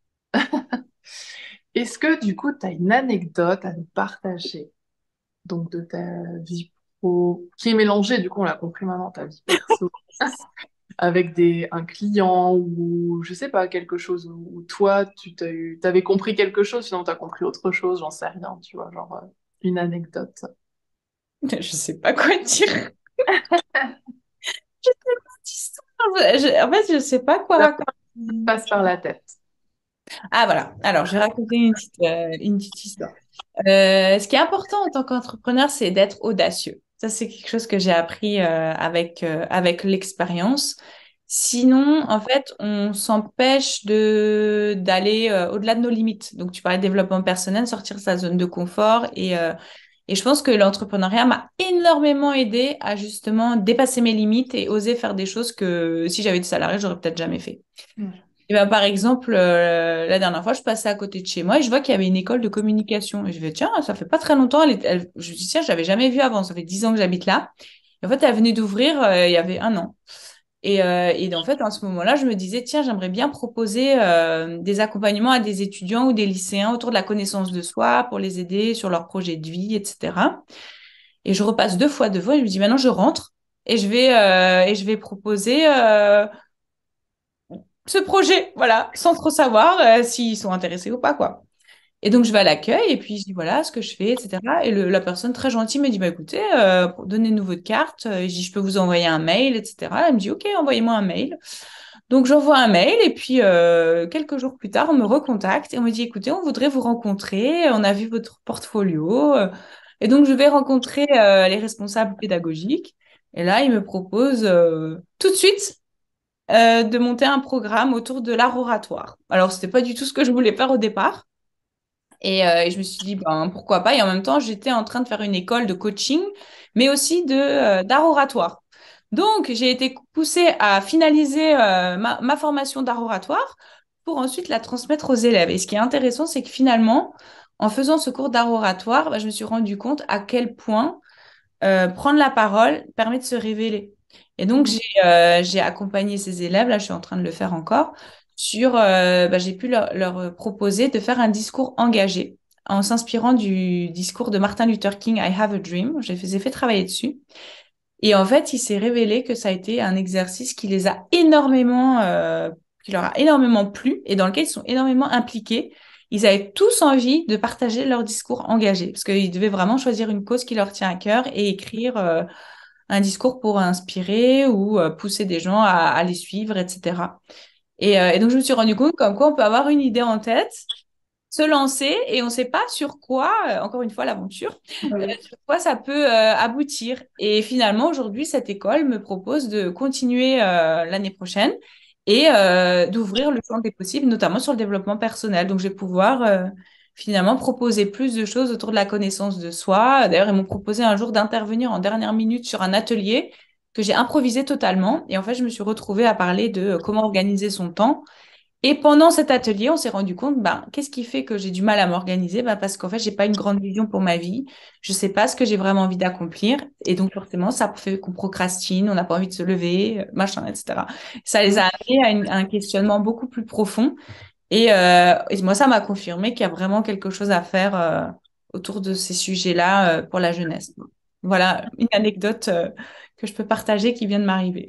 Est-ce que du coup, tu as une anecdote à nous partager, donc de ta vie pro, qui est mélangée, du coup, on l'a compris maintenant, ta vie perso, avec des, un client ou je sais pas, quelque chose où, où toi, tu t'as eu, t'avais compris quelque chose, sinon t'as compris autre chose, j'en sais rien, tu vois, genre euh, une anecdote. Je sais pas quoi dire. Je- je- en fait, je sais pas quoi Ça raconter. passe par la tête. Ah voilà, alors je vais raconter une petite, euh, une petite histoire. Euh, ce qui est important en tant qu'entrepreneur, c'est d'être audacieux. Ça, c'est quelque chose que j'ai appris euh, avec, euh, avec l'expérience. Sinon, en fait, on s'empêche de d'aller euh, au-delà de nos limites. Donc, tu parlais de développement personnel, sortir de sa zone de confort. Et, euh, et je pense que l'entrepreneuriat m'a énormément aidé à justement dépasser mes limites et oser faire des choses que si j'avais été salarié, j'aurais peut-être jamais fait. Mm. Et ben, par exemple, euh, la dernière fois, je passais à côté de chez moi et je vois qu'il y avait une école de communication. Et je vais, tiens, ça fait pas très longtemps. Elle, est- elle- je me dis, tiens, je l'avais jamais vue avant. Ça fait dix ans que j'habite là. Et en fait, elle venait d'ouvrir euh, il y avait un an. Et, euh, et en fait, en ce moment-là, je me disais, tiens, j'aimerais bien proposer euh, des accompagnements à des étudiants ou des lycéens autour de la connaissance de soi pour les aider sur leurs projets de vie, et cetera. Et je repasse deux fois devant et je me dis, maintenant, je rentre et je vais, euh, et je vais proposer euh, ce projet, voilà, sans trop savoir euh, s'ils sont intéressés ou pas, quoi. Et donc, je vais à l'accueil et puis je dis, voilà ce que je fais, et cetera. Et le- la personne très gentille me dit, bah, écoutez, euh, pour- donnez-nous votre carte. Euh, Je dis, je peux vous envoyer un mail, et cetera. Elle me dit, OK, envoyez-moi un mail. Donc, j'envoie un mail et puis euh, quelques jours plus tard, on me recontacte et on me dit, écoutez, on voudrait vous rencontrer. On a vu votre portfolio. Euh, Et donc, je vais rencontrer euh, les responsables pédagogiques. Et là, ils me proposent euh, tout de suite euh, de monter un programme autour de l'art oratoire. Alors, c'était pas du tout ce que je voulais faire au départ. Et, euh, et je me suis dit, ben, pourquoi pas. Et en même temps, j'étais en train de faire une école de coaching, mais aussi de, euh, d'art oratoire. Donc, j'ai été poussée à finaliser euh, ma, ma formation d'art oratoire pour ensuite la transmettre aux élèves. Et ce qui est intéressant, c'est que finalement, en faisant ce cours d'art oratoire, bah, je me suis rendu compte à quel point euh, prendre la parole permet de se révéler. Et donc, Mhm. j'ai euh, j'ai accompagné ces élèves, là, je suis en train de le faire encore, sur, euh, bah, j'ai pu leur, leur proposer de faire un discours engagé en s'inspirant du discours de Martin Luther King, I Have a Dream. Je les ai fait travailler dessus. Et en fait, il s'est révélé que ça a été un exercice qui les a énormément, euh, qui leur a énormément plu et dans lequel ils sont énormément impliqués. Ils avaient tous envie de partager leur discours engagé parce qu'ils devaient vraiment choisir une cause qui leur tient à cœur et écrire euh, un discours pour inspirer ou euh, pousser des gens à, à les suivre, et cetera. Et, euh, et donc, je me suis rendu compte comme quoi on peut avoir une idée en tête, se lancer et on ne sait pas sur quoi, euh, encore une fois, l'aventure, euh, Oui. sur quoi ça peut euh, aboutir. Et finalement, aujourd'hui, cette école me propose de continuer euh, l'année prochaine et euh, d'ouvrir le champ des possibles, notamment sur le développement personnel. Donc, je vais pouvoir euh, finalement proposer plus de choses autour de la connaissance de soi. D'ailleurs, ils m'ont proposé un jour d'intervenir en dernière minute sur un atelier que j'ai improvisé totalement. Et en fait, je me suis retrouvée à parler de euh, comment organiser son temps. Et pendant cet atelier, on s'est rendu compte, ben, qu'est-ce qui fait que j'ai du mal à m'organiser? Ben, parce qu'en fait, j'ai pas une grande vision pour ma vie. Je sais pas ce que j'ai vraiment envie d'accomplir. Et donc, forcément, ça fait qu'on procrastine, on n'a pas envie de se lever, euh, machin, et cetera. Ça les a amenés à, une- à un questionnement beaucoup plus profond. Et, euh, et moi, ça m'a confirmé qu'il y a vraiment quelque chose à faire, euh, autour de ces sujets-là, euh, pour la jeunesse. Voilà une anecdote, euh, que je peux partager qui vient de m'arriver.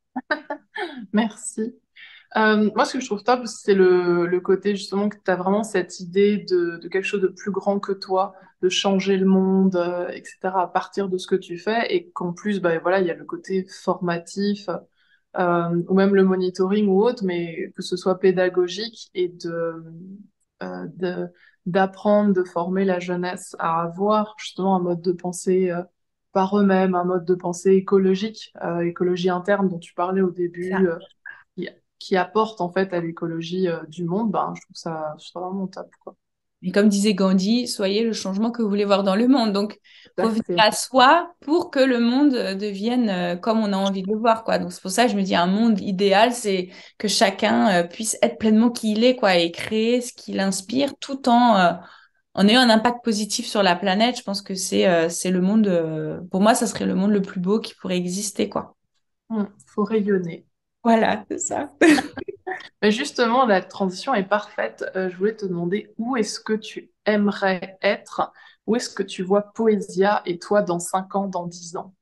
Merci. Euh, moi, ce que je trouve top, c'est le, le côté justement que tu as vraiment cette idée de, de quelque chose de plus grand que toi, de changer le monde, euh, et cetera, à partir de ce que tu fais, et qu'en plus, bah, voilà, il y a le côté formatif, euh, ou même le monitoring ou autre, mais que ce soit pédagogique et de, euh, de, d'apprendre, de former la jeunesse à avoir justement un mode de pensée euh, par eux-mêmes, un mode de pensée écologique, euh, écologie interne dont tu parlais au début, Ça. euh, qui, qui apporte en fait à l'écologie euh, du monde, ben, je trouve ça, je trouve ça vraiment top, quoi. Et comme disait Gandhi, soyez le changement que vous voulez voir dans le monde. Donc, faut venir Exactement. à soi pour que le monde euh, devienne euh, comme on a envie de le voir, quoi. Donc, c'est pour ça que je me dis un monde idéal, c'est que chacun euh, puisse être pleinement qui il est, quoi, et créer ce qui l'inspire tout en, euh, en ayant un impact positif sur la planète. Je pense que c'est euh, c'est le monde, euh, pour moi, ça serait le monde le plus beau qui pourrait exister, quoi. Hmm, faut rayonner. Voilà, c'est ça. Mais justement, la transition est parfaite. Euh, je voulais te demander où est-ce que tu aimerais être? Où est-ce que tu vois Poésia et toi dans cinq ans, dans dix ans?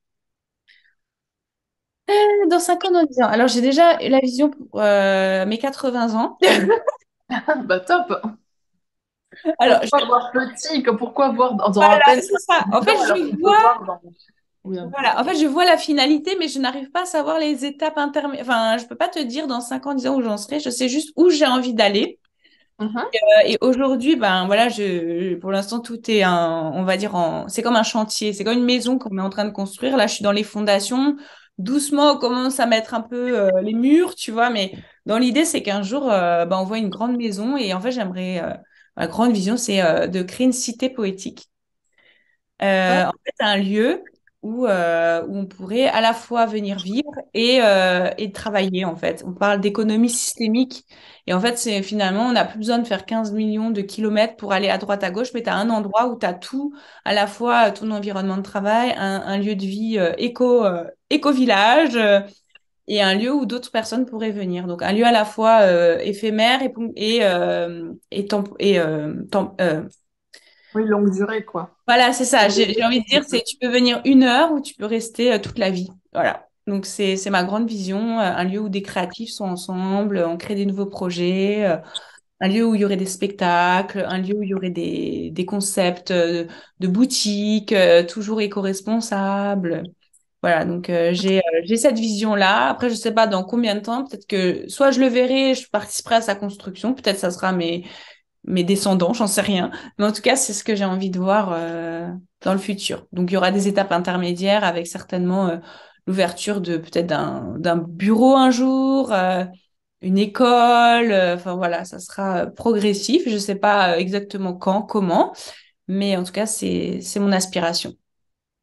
Dans cinq ans, dans dix ans. Alors, j'ai déjà la vision pour euh, mes quatre-vingts ans. Bah top! Alors, Pourquoi voir petit? que- Pourquoi voir dans, dans à voilà, peine c'est ça. En dix fait, ans alors je qu'on peut vois, voir dans combien de temps? voilà, en fait, je vois la finalité, mais je n'arrive pas à savoir les étapes intermédiaires. Enfin, je peux pas te dire dans cinq ans, dix ans où j'en serai. Je sais juste où j'ai envie d'aller. Mhm, Euh, Et aujourd'hui, ben voilà, je, pour l'instant, tout est un, on va dire en, c'est comme un chantier, c'est comme une maison qu'on est en train de construire. Là, je suis dans les fondations. Doucement, on commence à mettre un peu euh, les murs, tu vois. Mais dans l'idée, c'est qu'un jour, euh, ben, on voit une grande maison. Et en fait, j'aimerais, euh, ma grande vision, c'est euh, de créer une cité poétique. Euh, top. en fait, un lieu où, euh, où on pourrait à la fois venir vivre et, euh, et travailler, en fait. On parle d'économie systémique. Et en fait, c'est finalement, on n'a plus besoin de faire quinze millions de kilomètres pour aller à droite, à gauche, mais tu as un endroit où tu as tout, à la fois ton environnement de travail, un, un lieu de vie euh, éco, euh, éco-village, euh, et un lieu où d'autres personnes pourraient venir. Donc, un lieu à la fois euh, éphémère et, pon- et, euh, et, temp- et euh, temp- euh, Oui, longue durée, quoi. voilà, c'est ça. Pour J'ai les j'ai envie de dire, c'est équipes. tu peux venir une heure ou tu peux rester euh, toute la vie. Voilà. Donc c'est c'est ma grande vision, euh, un lieu où des créatifs sont ensemble, on crée des nouveaux projets, euh, un lieu où il y aurait des spectacles, un lieu où il y aurait des des concepts euh, de boutiques, euh, toujours éco-responsables. Voilà, donc euh, j'ai euh, j'ai cette vision-là. Après, je sais pas dans combien de temps, peut-être que soit je le verrai, je participerai à sa construction, peut-être ça sera mes mes descendants, j'en sais rien. Mais en tout cas, c'est ce que j'ai envie de voir euh, dans le futur. Donc, il y aura des étapes intermédiaires avec certainement euh, l'ouverture de peut-être d'un d'un bureau un jour, euh, une école. euh, Enfin voilà, ça sera euh, progressif. Je sais pas euh, exactement quand, comment, mais en tout cas, c'est c'est mon aspiration.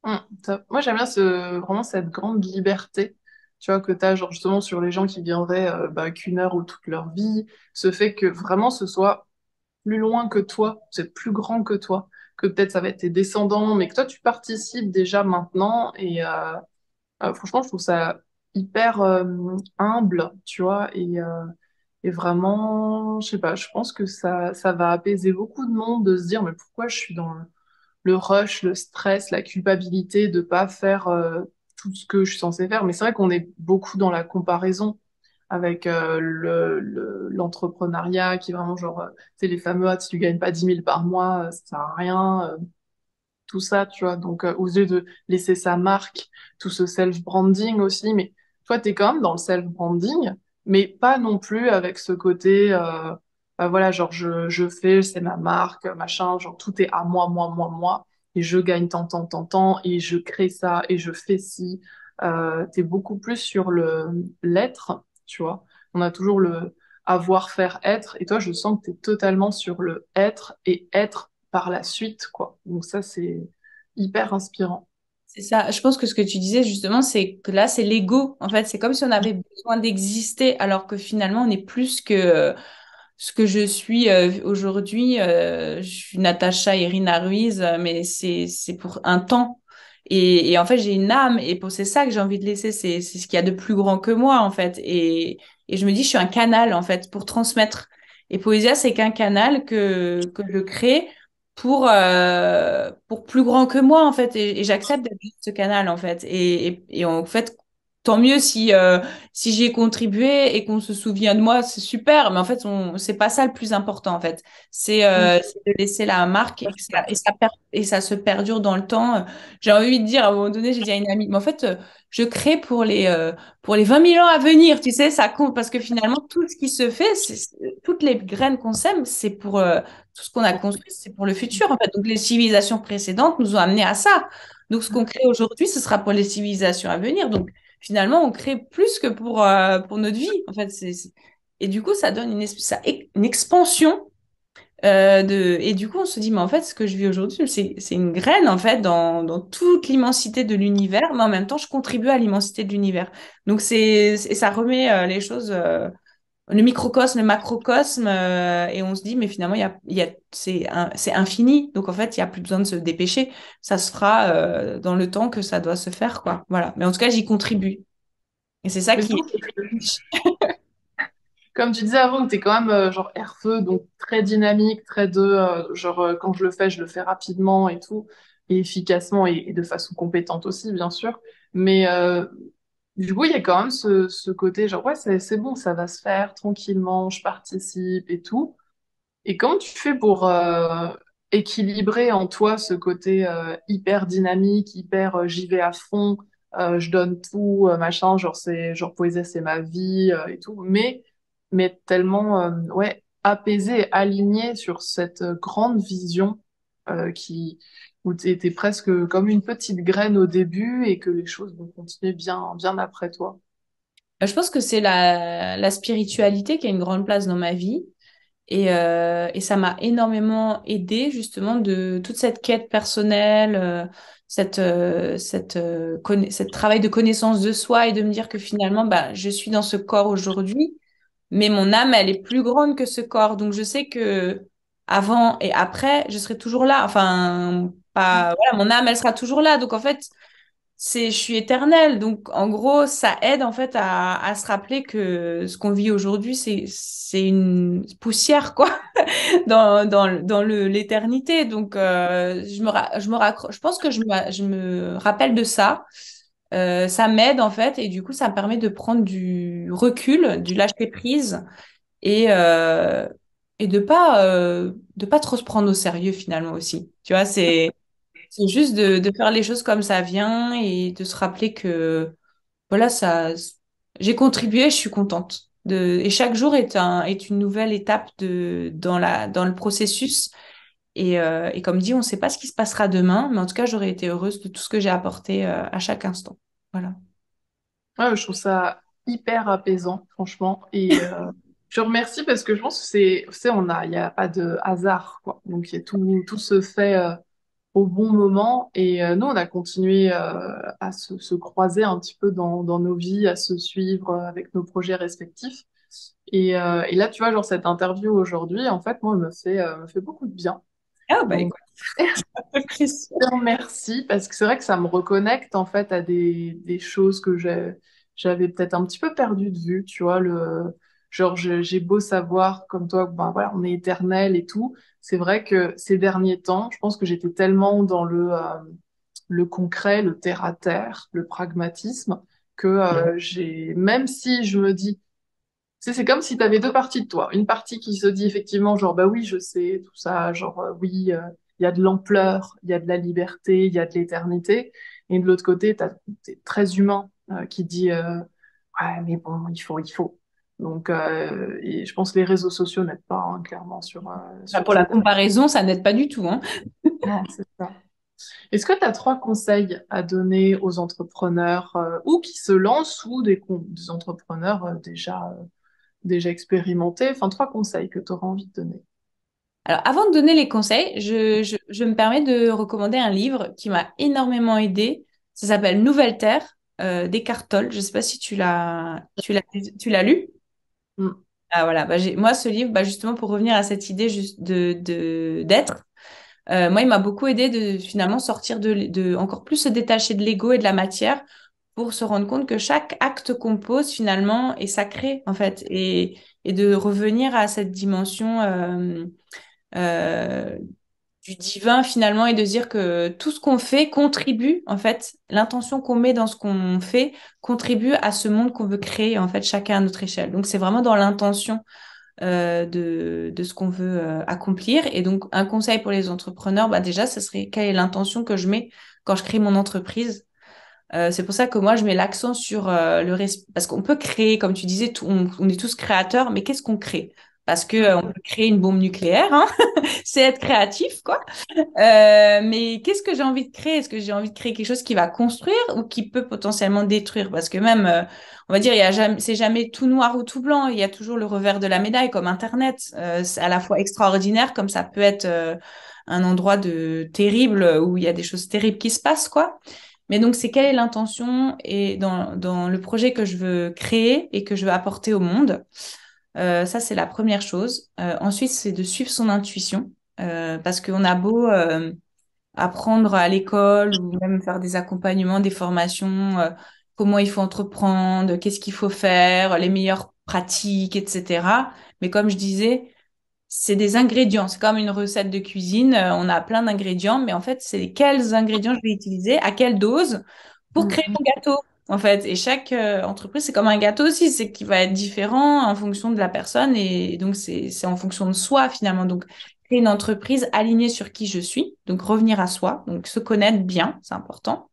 Hum, top. Moi, j'aime bien ce, vraiment cette grande liberté, tu vois, que tu as, genre, justement, sur les gens qui viendraient euh, bah, qu'une heure ou toute leur vie. Ce fait que vraiment ce soit plus loin que toi, c'est plus grand que toi, que peut-être ça va être tes descendants, mais que toi, tu participes déjà maintenant. Et euh, euh, franchement, je trouve ça hyper euh, humble, tu vois, et, euh, et vraiment, je sais pas, je pense que ça, ça va apaiser beaucoup de monde de se dire, mais pourquoi je suis dans le le rush, le stress, la culpabilité de pas faire euh, tout ce que je suis censée faire. Mais c'est vrai qu'on est beaucoup dans la comparaison avec euh, le, le- l'entrepreneuriat qui est vraiment genre, euh, c'est les fameux, ah, si tu gagnes pas dix mille par mois, euh, ça sert à rien, euh, tout ça, tu vois. Donc, euh, aux yeux de laisser sa marque, tout ce self-branding aussi, mais toi, t'es quand même dans le self-branding, mais pas non plus avec ce côté, euh, bah voilà, genre, je, je fais, c'est ma marque, machin, genre, tout est à moi, moi, moi, moi, et je gagne tant, tant, tant, tant, et je crée ça, et je fais ci. Euh, t'es beaucoup plus sur le l'être, tu vois. On a toujours le avoir, faire, être, et toi, je sens que t'es totalement sur le être et être par la suite, quoi. Donc ça, c'est hyper inspirant. C'est ça. Je pense que ce que tu disais justement, c'est que là, c'est l'ego. En fait, c'est comme si on avait besoin d'exister, alors que finalement, on est plus que euh, ce que je suis euh, aujourd'hui. Euh, je suis Natacha Irina Ruiz, euh, mais c'est c'est pour un temps. Et, et en fait, j'ai une âme, et pour c'est ça que j'ai envie de laisser. C'est c'est ce qu'il y a de plus grand que moi, en fait. Et et je me dis, je suis un canal, en fait, pour transmettre. Et Poésia, c'est qu'un canal que que je crée pour euh, pour plus grand que moi en fait et, et j'accepte d'être juste ce canal en fait et, et, et en fait tant mieux si euh, si j'y ai contribué et qu'on se souvient de moi c'est super mais en fait on c'est pas ça le plus important en fait c'est Mm. euh, c'est de laisser la marque et que ça et ça per- et ça se perdure dans le temps. J'ai envie de dire à un moment donné j'ai dit à une amie mais en fait euh, je crée pour les euh, pour les vingt mille ans à venir tu sais ça compte parce que finalement tout ce qui se fait c'est c'est- toutes les graines qu'on sème c'est pour euh, tout ce qu'on a construit, c'est pour le futur, en fait. Donc, les civilisations précédentes nous ont amenés à ça. Donc, ce qu'on crée aujourd'hui, ce sera pour les civilisations à venir. Donc, finalement, on crée plus que pour, euh, pour notre vie, en fait. C'est, c'est- Et du coup, ça donne une, es- ça- une expansion euh, de... Et du coup, on se dit, mais en fait, ce que je vis aujourd'hui, c'est, c'est une graine, en fait, dans, dans toute l'immensité de l'univers, mais en même temps, je contribue à l'immensité de l'univers. Donc, c'est, et ça remet euh, les choses... euh, le microcosme, le macrocosme, euh, et on se dit, mais finalement, il y a, il y a, c'est un- c'est infini. Donc, en fait, il n'y a plus besoin de se dépêcher. Ça se fera euh, dans le temps que ça doit se faire, quoi. Voilà. Mais en tout cas, j'y contribue. Et c'est ça Mais je qui trouve que, comme tu disais avant, que t'es quand même euh, genre air-feu, donc très dynamique, très de, euh, genre euh, quand je le fais, je le fais rapidement et tout, et efficacement et, et de façon compétente aussi, bien sûr. Mais euh, du coup, il y a quand même ce, ce côté genre, ouais, c'est c'est bon, ça va se faire tranquillement, je participe et tout. Et comment tu fais pour euh, équilibrer en toi ce côté euh, hyper dynamique, hyper euh, j'y vais à fond, euh, je donne tout, euh, machin, genre c'est genre poésie c'est ma vie euh, et tout, mais mais tellement euh, ouais apaisé, aligné sur cette euh, grande vision euh, qui où t'es t'es presque comme une petite graine au début et que les choses vont continuer bien bien après toi. je pense que c'est la, la spiritualité qui a une grande place dans ma vie. Et, euh, et ça m'a énormément aidé justement de toute cette quête personnelle, euh, cette, euh, cette, euh, conna- cette travail de connaissance de soi et de me dire que finalement, bah, je suis dans ce corps aujourd'hui, mais mon âme, elle est plus grande que ce corps. Donc je sais que avant et après, je serai toujours là. Enfin, pas, voilà, mon âme, elle sera toujours là. Donc en fait, c'est, je suis éternelle. Donc, en gros, ça aide en fait à, à se rappeler que ce qu'on vit aujourd'hui, c'est, c'est une poussière, quoi, dans, dans, dans le, l'éternité. Donc, euh, je me, ra- je me raccroche, je pense que je me, je me rappelle de ça. Euh, ça m'aide en fait, et du coup, ça me permet de prendre du recul, du lâcher prise et, euh, et de pas, euh, de pas trop se prendre au sérieux finalement aussi. Tu vois, c'est, c'est juste de, de faire les choses comme ça vient et de se rappeler que voilà, ça, j'ai contribué, je suis contente. De, et chaque jour est un, est une nouvelle étape de, dans la, dans le processus. Et, euh, et comme dit, on ne sait pas ce qui se passera demain, mais en tout cas, j'aurais été heureuse de tout ce que j'ai apporté euh, à chaque instant. Voilà. Ouais, je trouve ça hyper apaisant, franchement. Et euh, je te remercie parce que je pense que c'est, tu sais, on a, il n'y a pas de hasard, quoi. Donc, il y a tout, tout se fait. euh, au bon moment. Et euh, nous, on a continué euh, à se, se croiser un petit peu dans, dans nos vies, à se suivre euh, avec nos projets respectifs. Et, euh, et là, tu vois, genre cette interview aujourd'hui, en fait, moi, elle me fait, euh, me fait beaucoup de bien. Ah, bah Donc, écoute, j'apprécie. merci, parce que c'est vrai que ça me reconnecte en fait à des, des choses que j'ai, j'avais peut-être un petit peu perdu de vue, tu vois, le, genre je- j'ai beau savoir comme toi, que, ben voilà, on est éternel et tout. C'est vrai que ces derniers temps, je pense que j'étais tellement dans le, euh, le concret, le terre à terre, le pragmatisme, que euh, j'ai, même si je me dis, tu sais, c'est comme si tu avais deux parties de toi. Une partie qui se dit effectivement, genre, bah oui, je sais, tout ça, genre, euh, oui, euh, il y a de l'ampleur, il y a de la liberté, il y a de l'éternité. Et de l'autre côté, t'as, t'es très humain, euh, qui dit, euh, ouais, mais bon, il faut, il faut. Donc, euh, et je pense que les réseaux sociaux n'aident pas, hein, clairement, sur, euh, Bah, sur pour la ces... comparaison, ça n'aide pas du tout, hein. Ah, c'est ça. Est-ce que tu as trois conseils à donner aux entrepreneurs, euh, ou qui se lancent, ou des, con- des entrepreneurs euh, déjà, euh, déjà expérimentés? Enfin, trois conseils que tu auras envie de donner. Alors, avant de donner les conseils, je, je, je me permets de recommander un livre qui m'a énormément aidé. Ça s'appelle Nouvelle Terre euh, d'Eckhart Tolle. Je ne sais pas si tu l'as, tu l'as, tu l'as lu. Mm. Ah voilà, bah, j'ai, moi ce livre, bah, justement pour revenir à cette idée juste de, de d'être, euh, moi il m'a beaucoup aidé de finalement sortir de, de encore plus se détacher de l'ego et de la matière pour se rendre compte que chaque acte qu'on pose finalement est sacré en fait et, et de revenir à cette dimension euh, euh, du divin finalement et de dire que tout ce qu'on fait contribue, en fait, l'intention qu'on met dans ce qu'on fait contribue à ce monde qu'on veut créer, en fait, chacun à notre échelle. Donc c'est vraiment dans l'intention euh, de, de ce qu'on veut euh, accomplir. Et donc un conseil pour les entrepreneurs, bah déjà, ce serait quelle est l'intention que je mets quand je crée mon entreprise. Euh, c'est pour ça que moi, je mets l'accent sur euh, le respect. Parce qu'on peut créer, comme tu disais, tout- on, on est tous créateurs, mais qu'est-ce qu'on crée? Parce que euh, on peut créer une bombe nucléaire, hein, c'est être créatif, quoi. Euh, mais qu'est-ce que j'ai envie de créer? Est-ce que j'ai envie de créer quelque chose qui va construire ou qui peut potentiellement détruire? Parce que même, euh, on va dire, il y a jamais, c'est jamais tout noir ou tout blanc. Il y a toujours le revers de la médaille, comme Internet. Euh, c'est à la fois extraordinaire, comme ça peut être euh, un endroit de terrible où il y a des choses terribles qui se passent, quoi. Mais donc, c'est quelle est l'intention et dans, dans le projet que je veux créer et que je veux apporter au monde. Euh, ça, c'est la première chose. Euh, ensuite, c'est de suivre son intuition. Euh, parce qu'on a beau euh, apprendre à l'école ou même faire des accompagnements, des formations, euh, comment il faut entreprendre, qu'est-ce qu'il faut faire, les meilleures pratiques, et cetera. Mais comme je disais, c'est des ingrédients. C'est comme une recette de cuisine. Euh, on a plein d'ingrédients, mais en fait, c'est quels ingrédients je vais utiliser, à quelle dose pour créer Mm. mon gâteau. En fait, et chaque euh, entreprise, c'est comme un gâteau aussi, c'est qui va être différent en fonction de la personne et donc c'est c'est en fonction de soi finalement. Donc créer une entreprise alignée sur qui je suis, donc revenir à soi, donc se connaître bien, c'est important.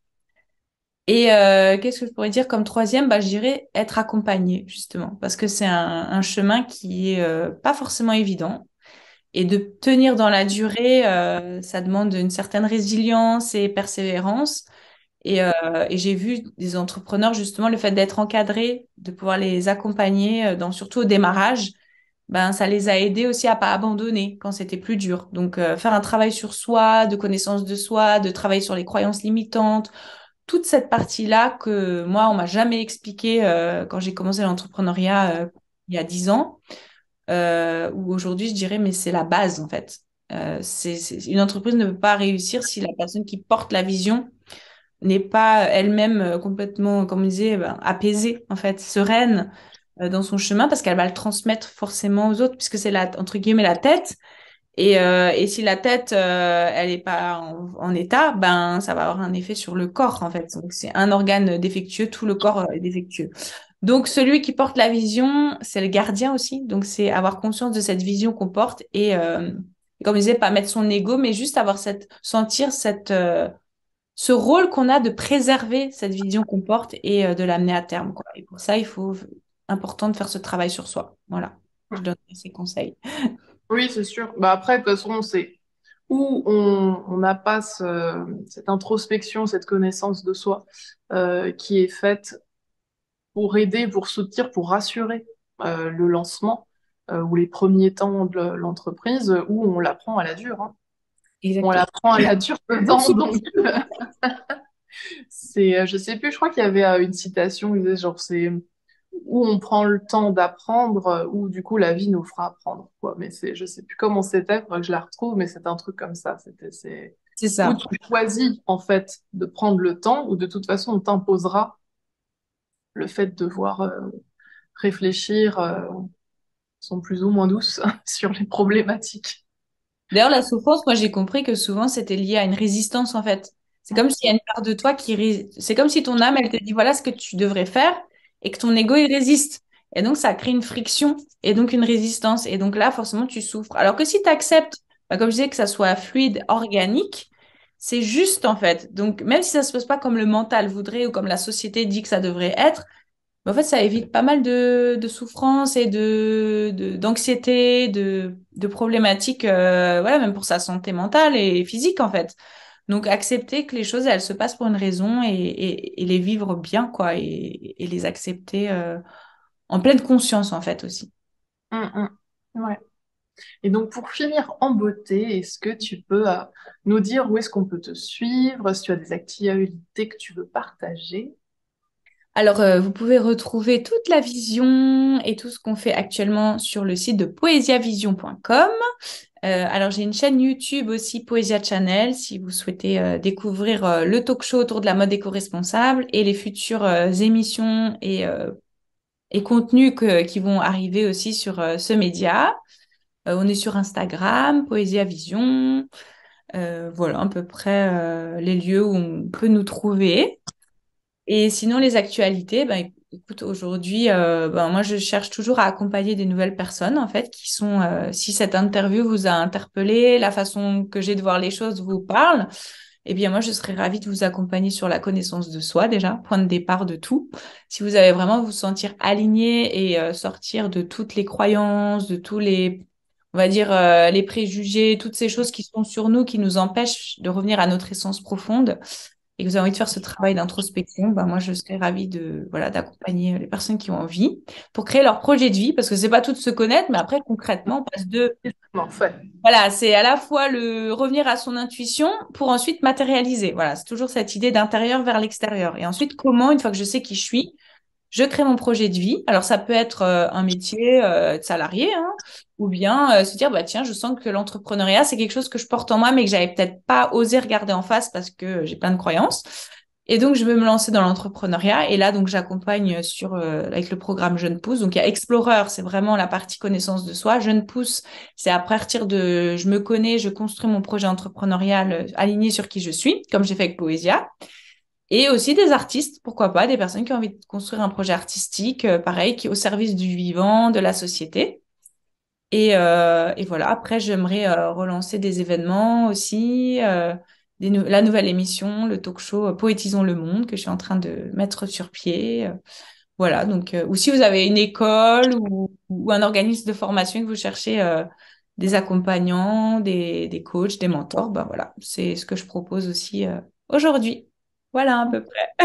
Et euh, qu'est-ce que je pourrais dire comme troisième? Bah, je dirais être accompagné justement, parce que c'est un, un chemin qui est euh, pas forcément évident. Et de tenir dans la durée, euh, ça demande une certaine résilience et persévérance. Et, euh, et j'ai vu des entrepreneurs, justement, le fait d'être encadrés, de pouvoir les accompagner, euh, dans, surtout au démarrage, ben, ça les a aidés aussi à pas abandonner quand c'était plus dur. Donc, euh, faire un travail sur soi, de connaissance de soi, de travailler sur les croyances limitantes, toute cette partie-là que moi, on m'a jamais expliqué euh, quand j'ai commencé l'entrepreneuriat euh, il y a dix ans, euh, où aujourd'hui, je dirais, mais c'est la base, en fait. Euh, c'est, c'est- une entreprise ne peut pas réussir si la personne qui porte la vision n'est pas elle-même euh, complètement, comme on disait, ben, apaisée, en fait, sereine euh, dans son chemin, parce qu'elle va le transmettre forcément aux autres, puisque c'est la, entre guillemets, la tête. Et, euh, et si la tête, euh, elle n'est pas en, en état, ben, ça va avoir un effet sur le corps, en fait. Donc, c'est un organe défectueux, tout le corps euh, est défectueux. Donc, celui qui porte la vision, c'est le gardien aussi. Donc, c'est avoir conscience de cette vision qu'on porte et, euh, comme je disais, pas mettre son ego, mais juste avoir cette, sentir cette, euh, ce rôle qu'on a de préserver cette vision qu'on porte et euh, de l'amener à terme, quoi. Et pour ça, il faut, important de faire ce travail sur soi. Voilà. Je donne ces conseils. Oui, c'est sûr. Bah après, de toute façon, c'est où on on n'a pas ce- cette introspection, cette connaissance de soi euh, qui est faite pour aider, pour soutenir, pour rassurer euh, le lancement euh, ou les premiers temps de l'entreprise où on l'apprend à la dure, hein. on Exactement. l'apprend à la dure dedans, donc c'est, euh, je sais plus, je crois qu'il y avait euh, une citation qui disait genre c'est où on prend le temps d'apprendre, euh, ou du coup la vie nous fera apprendre, quoi. Mais c'est, je sais plus comment c'était, faudrait que je la retrouve, mais c'est un truc comme ça. C'était, c'est C'est où ça. tu choisis en fait de prendre le temps, ou de toute façon on t'imposera le fait de devoir euh, réfléchir, euh, sont plus ou moins douces sur les problématiques. D'ailleurs, la souffrance, moi, j'ai compris que souvent, c'était lié à une résistance, en fait. C'est comme s'il y a une part de toi qui... ré- C'est comme si ton âme, elle te dit, voilà ce que tu devrais faire, et que ton ego, il résiste. Et donc, ça crée une friction, et donc une résistance. Et donc là, forcément, tu souffres. Alors que si tu acceptes, bah, comme je disais, que ça soit fluide, organique, c'est juste, en fait. Donc, même si ça se passe pas comme le mental voudrait ou comme la société dit que ça devrait être, mais en fait, ça évite pas mal de, de souffrances et de, de- d'anxiété, de, de problématiques, euh, voilà, même pour sa santé mentale et physique, en fait. Donc, accepter que les choses, elles se passent pour une raison et, et, et les vivre bien, quoi, et, et les accepter, euh, en pleine conscience, en fait, aussi. Hum, hum. Ouais. Et donc, pour finir en beauté, est-ce que tu peux euh, nous dire où est-ce qu'on peut te suivre, si tu as des activités que tu veux partager? Alors, euh, vous pouvez retrouver toute la vision et tout ce qu'on fait actuellement sur le site de poesiavision point com. Euh, alors, j'ai une chaîne YouTube aussi, Poesia Channel, si vous souhaitez euh, découvrir euh, le talk show autour de la mode éco-responsable et les futures euh, émissions et, euh, et contenus que- qui vont arriver aussi sur euh, ce média. Euh, on est sur Instagram, Poesia Vision. Euh, voilà à peu près euh, les lieux où on peut nous trouver. Et sinon, les actualités, ben, écoute, aujourd'hui, euh, ben, moi, je cherche toujours à accompagner des nouvelles personnes, en fait, qui sont, euh, si cette interview vous a interpellé, la façon que j'ai de voir les choses vous parle, eh bien, moi, je serais ravie de vous accompagner sur la connaissance de soi, déjà, point de départ de tout. Si vous avez vraiment vous sentir aligné et euh, sortir de toutes les croyances, de tous les, on va dire, euh, les préjugés, toutes ces choses qui sont sur nous, qui nous empêchent de revenir à notre essence profonde, et que vous avez envie de faire ce travail d'introspection, bah moi je serais ravie de voilà d'accompagner les personnes qui ont envie pour créer leur projet de vie parce que c'est pas tout de se connaître, mais après concrètement on passe de En fait. voilà, c'est à la fois le revenir à son intuition pour ensuite matérialiser. Voilà, c'est toujours cette idée d'intérieur vers l'extérieur. Et ensuite, comment, une fois que je sais qui je suis, je crée mon projet de vie. Alors, ça peut être euh, un métier euh, de salarié, hein, ou bien euh, se dire, bah tiens, je sens que l'entrepreneuriat, c'est quelque chose que je porte en moi, mais que j'avais peut-être pas osé regarder en face parce que j'ai plein de croyances. Et donc, je veux me lancer dans l'entrepreneuriat. Et là, donc, j'accompagne sur euh, avec le programme Jeune Pousse. Donc, il y a Explorer, c'est vraiment la partie connaissance de soi. Jeune Pousse, c'est à partir de je me connais, je construis mon projet entrepreneurial euh, aligné sur qui je suis, comme j'ai fait avec Poesia. Et aussi des artistes, pourquoi pas, des personnes qui ont envie de construire un projet artistique, euh, pareil, qui est au service du vivant, de la société. Et, euh, et voilà, après, j'aimerais euh, relancer des événements aussi, euh, des nou- la nouvelle émission, le talk show euh, Poétisons le monde, que je suis en train de mettre sur pied. Euh, voilà, donc, euh, ou si vous avez une école ou, ou un organisme de formation et que vous cherchez euh, des accompagnants, des, des coachs, des mentors, ben voilà, c'est ce que je propose aussi euh, aujourd'hui. Voilà à peu près.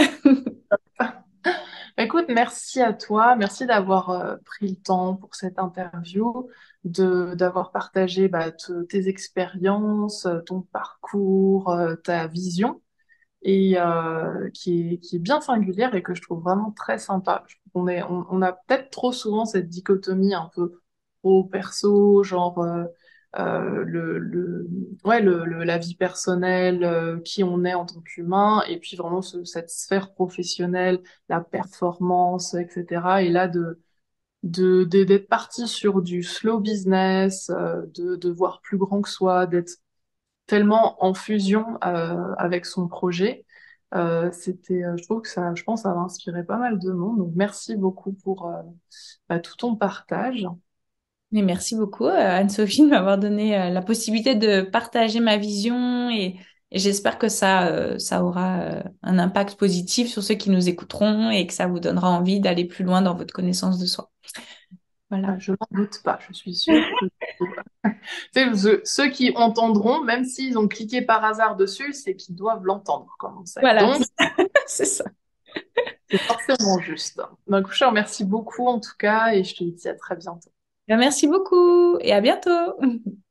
Bah, écoute, merci à toi, merci d'avoir euh, pris le temps pour cette interview, de d'avoir partagé bah, te- tes expériences, euh, ton parcours, euh, ta vision, et euh, qui est, qui est bien singulière et que je trouve vraiment très sympa. Je trouve qu'on est, on, on a peut-être trop souvent cette dichotomie un peu pro perso, genre euh, euh, le, le, ouais, le, le- la vie personnelle, euh, qui on est en tant qu'humain, et puis vraiment ce- cette sphère professionnelle, la performance, et cetera. Et là, de, de, de- d'être parti sur du slow business, euh, de, de voir plus grand que soi, d'être tellement en fusion euh, avec son projet. Euh, c'était, euh, je trouve que ça, je pense, ça va inspirer pas mal de monde. Donc, merci beaucoup pour euh, bah, tout ton partage. Mais merci beaucoup, euh, Anne-Sophie, de m'avoir donné euh, la possibilité de partager ma vision et, et j'espère que ça, euh, ça aura euh, un impact positif sur ceux qui nous écouteront et que ça vous donnera envie d'aller plus loin dans votre connaissance de soi. Euh, Voilà. je n'en doute pas. Je suis sûre que tu sais, ceux ceux qui entendront, même s'ils ont cliqué par hasard dessus, c'est qu'ils doivent l'entendre, comme on sait. Voilà, Donc, c'est ça. c'est forcément juste. Donc, je te remercie beaucoup en tout cas et je te dis à très bientôt. Merci beaucoup et à bientôt.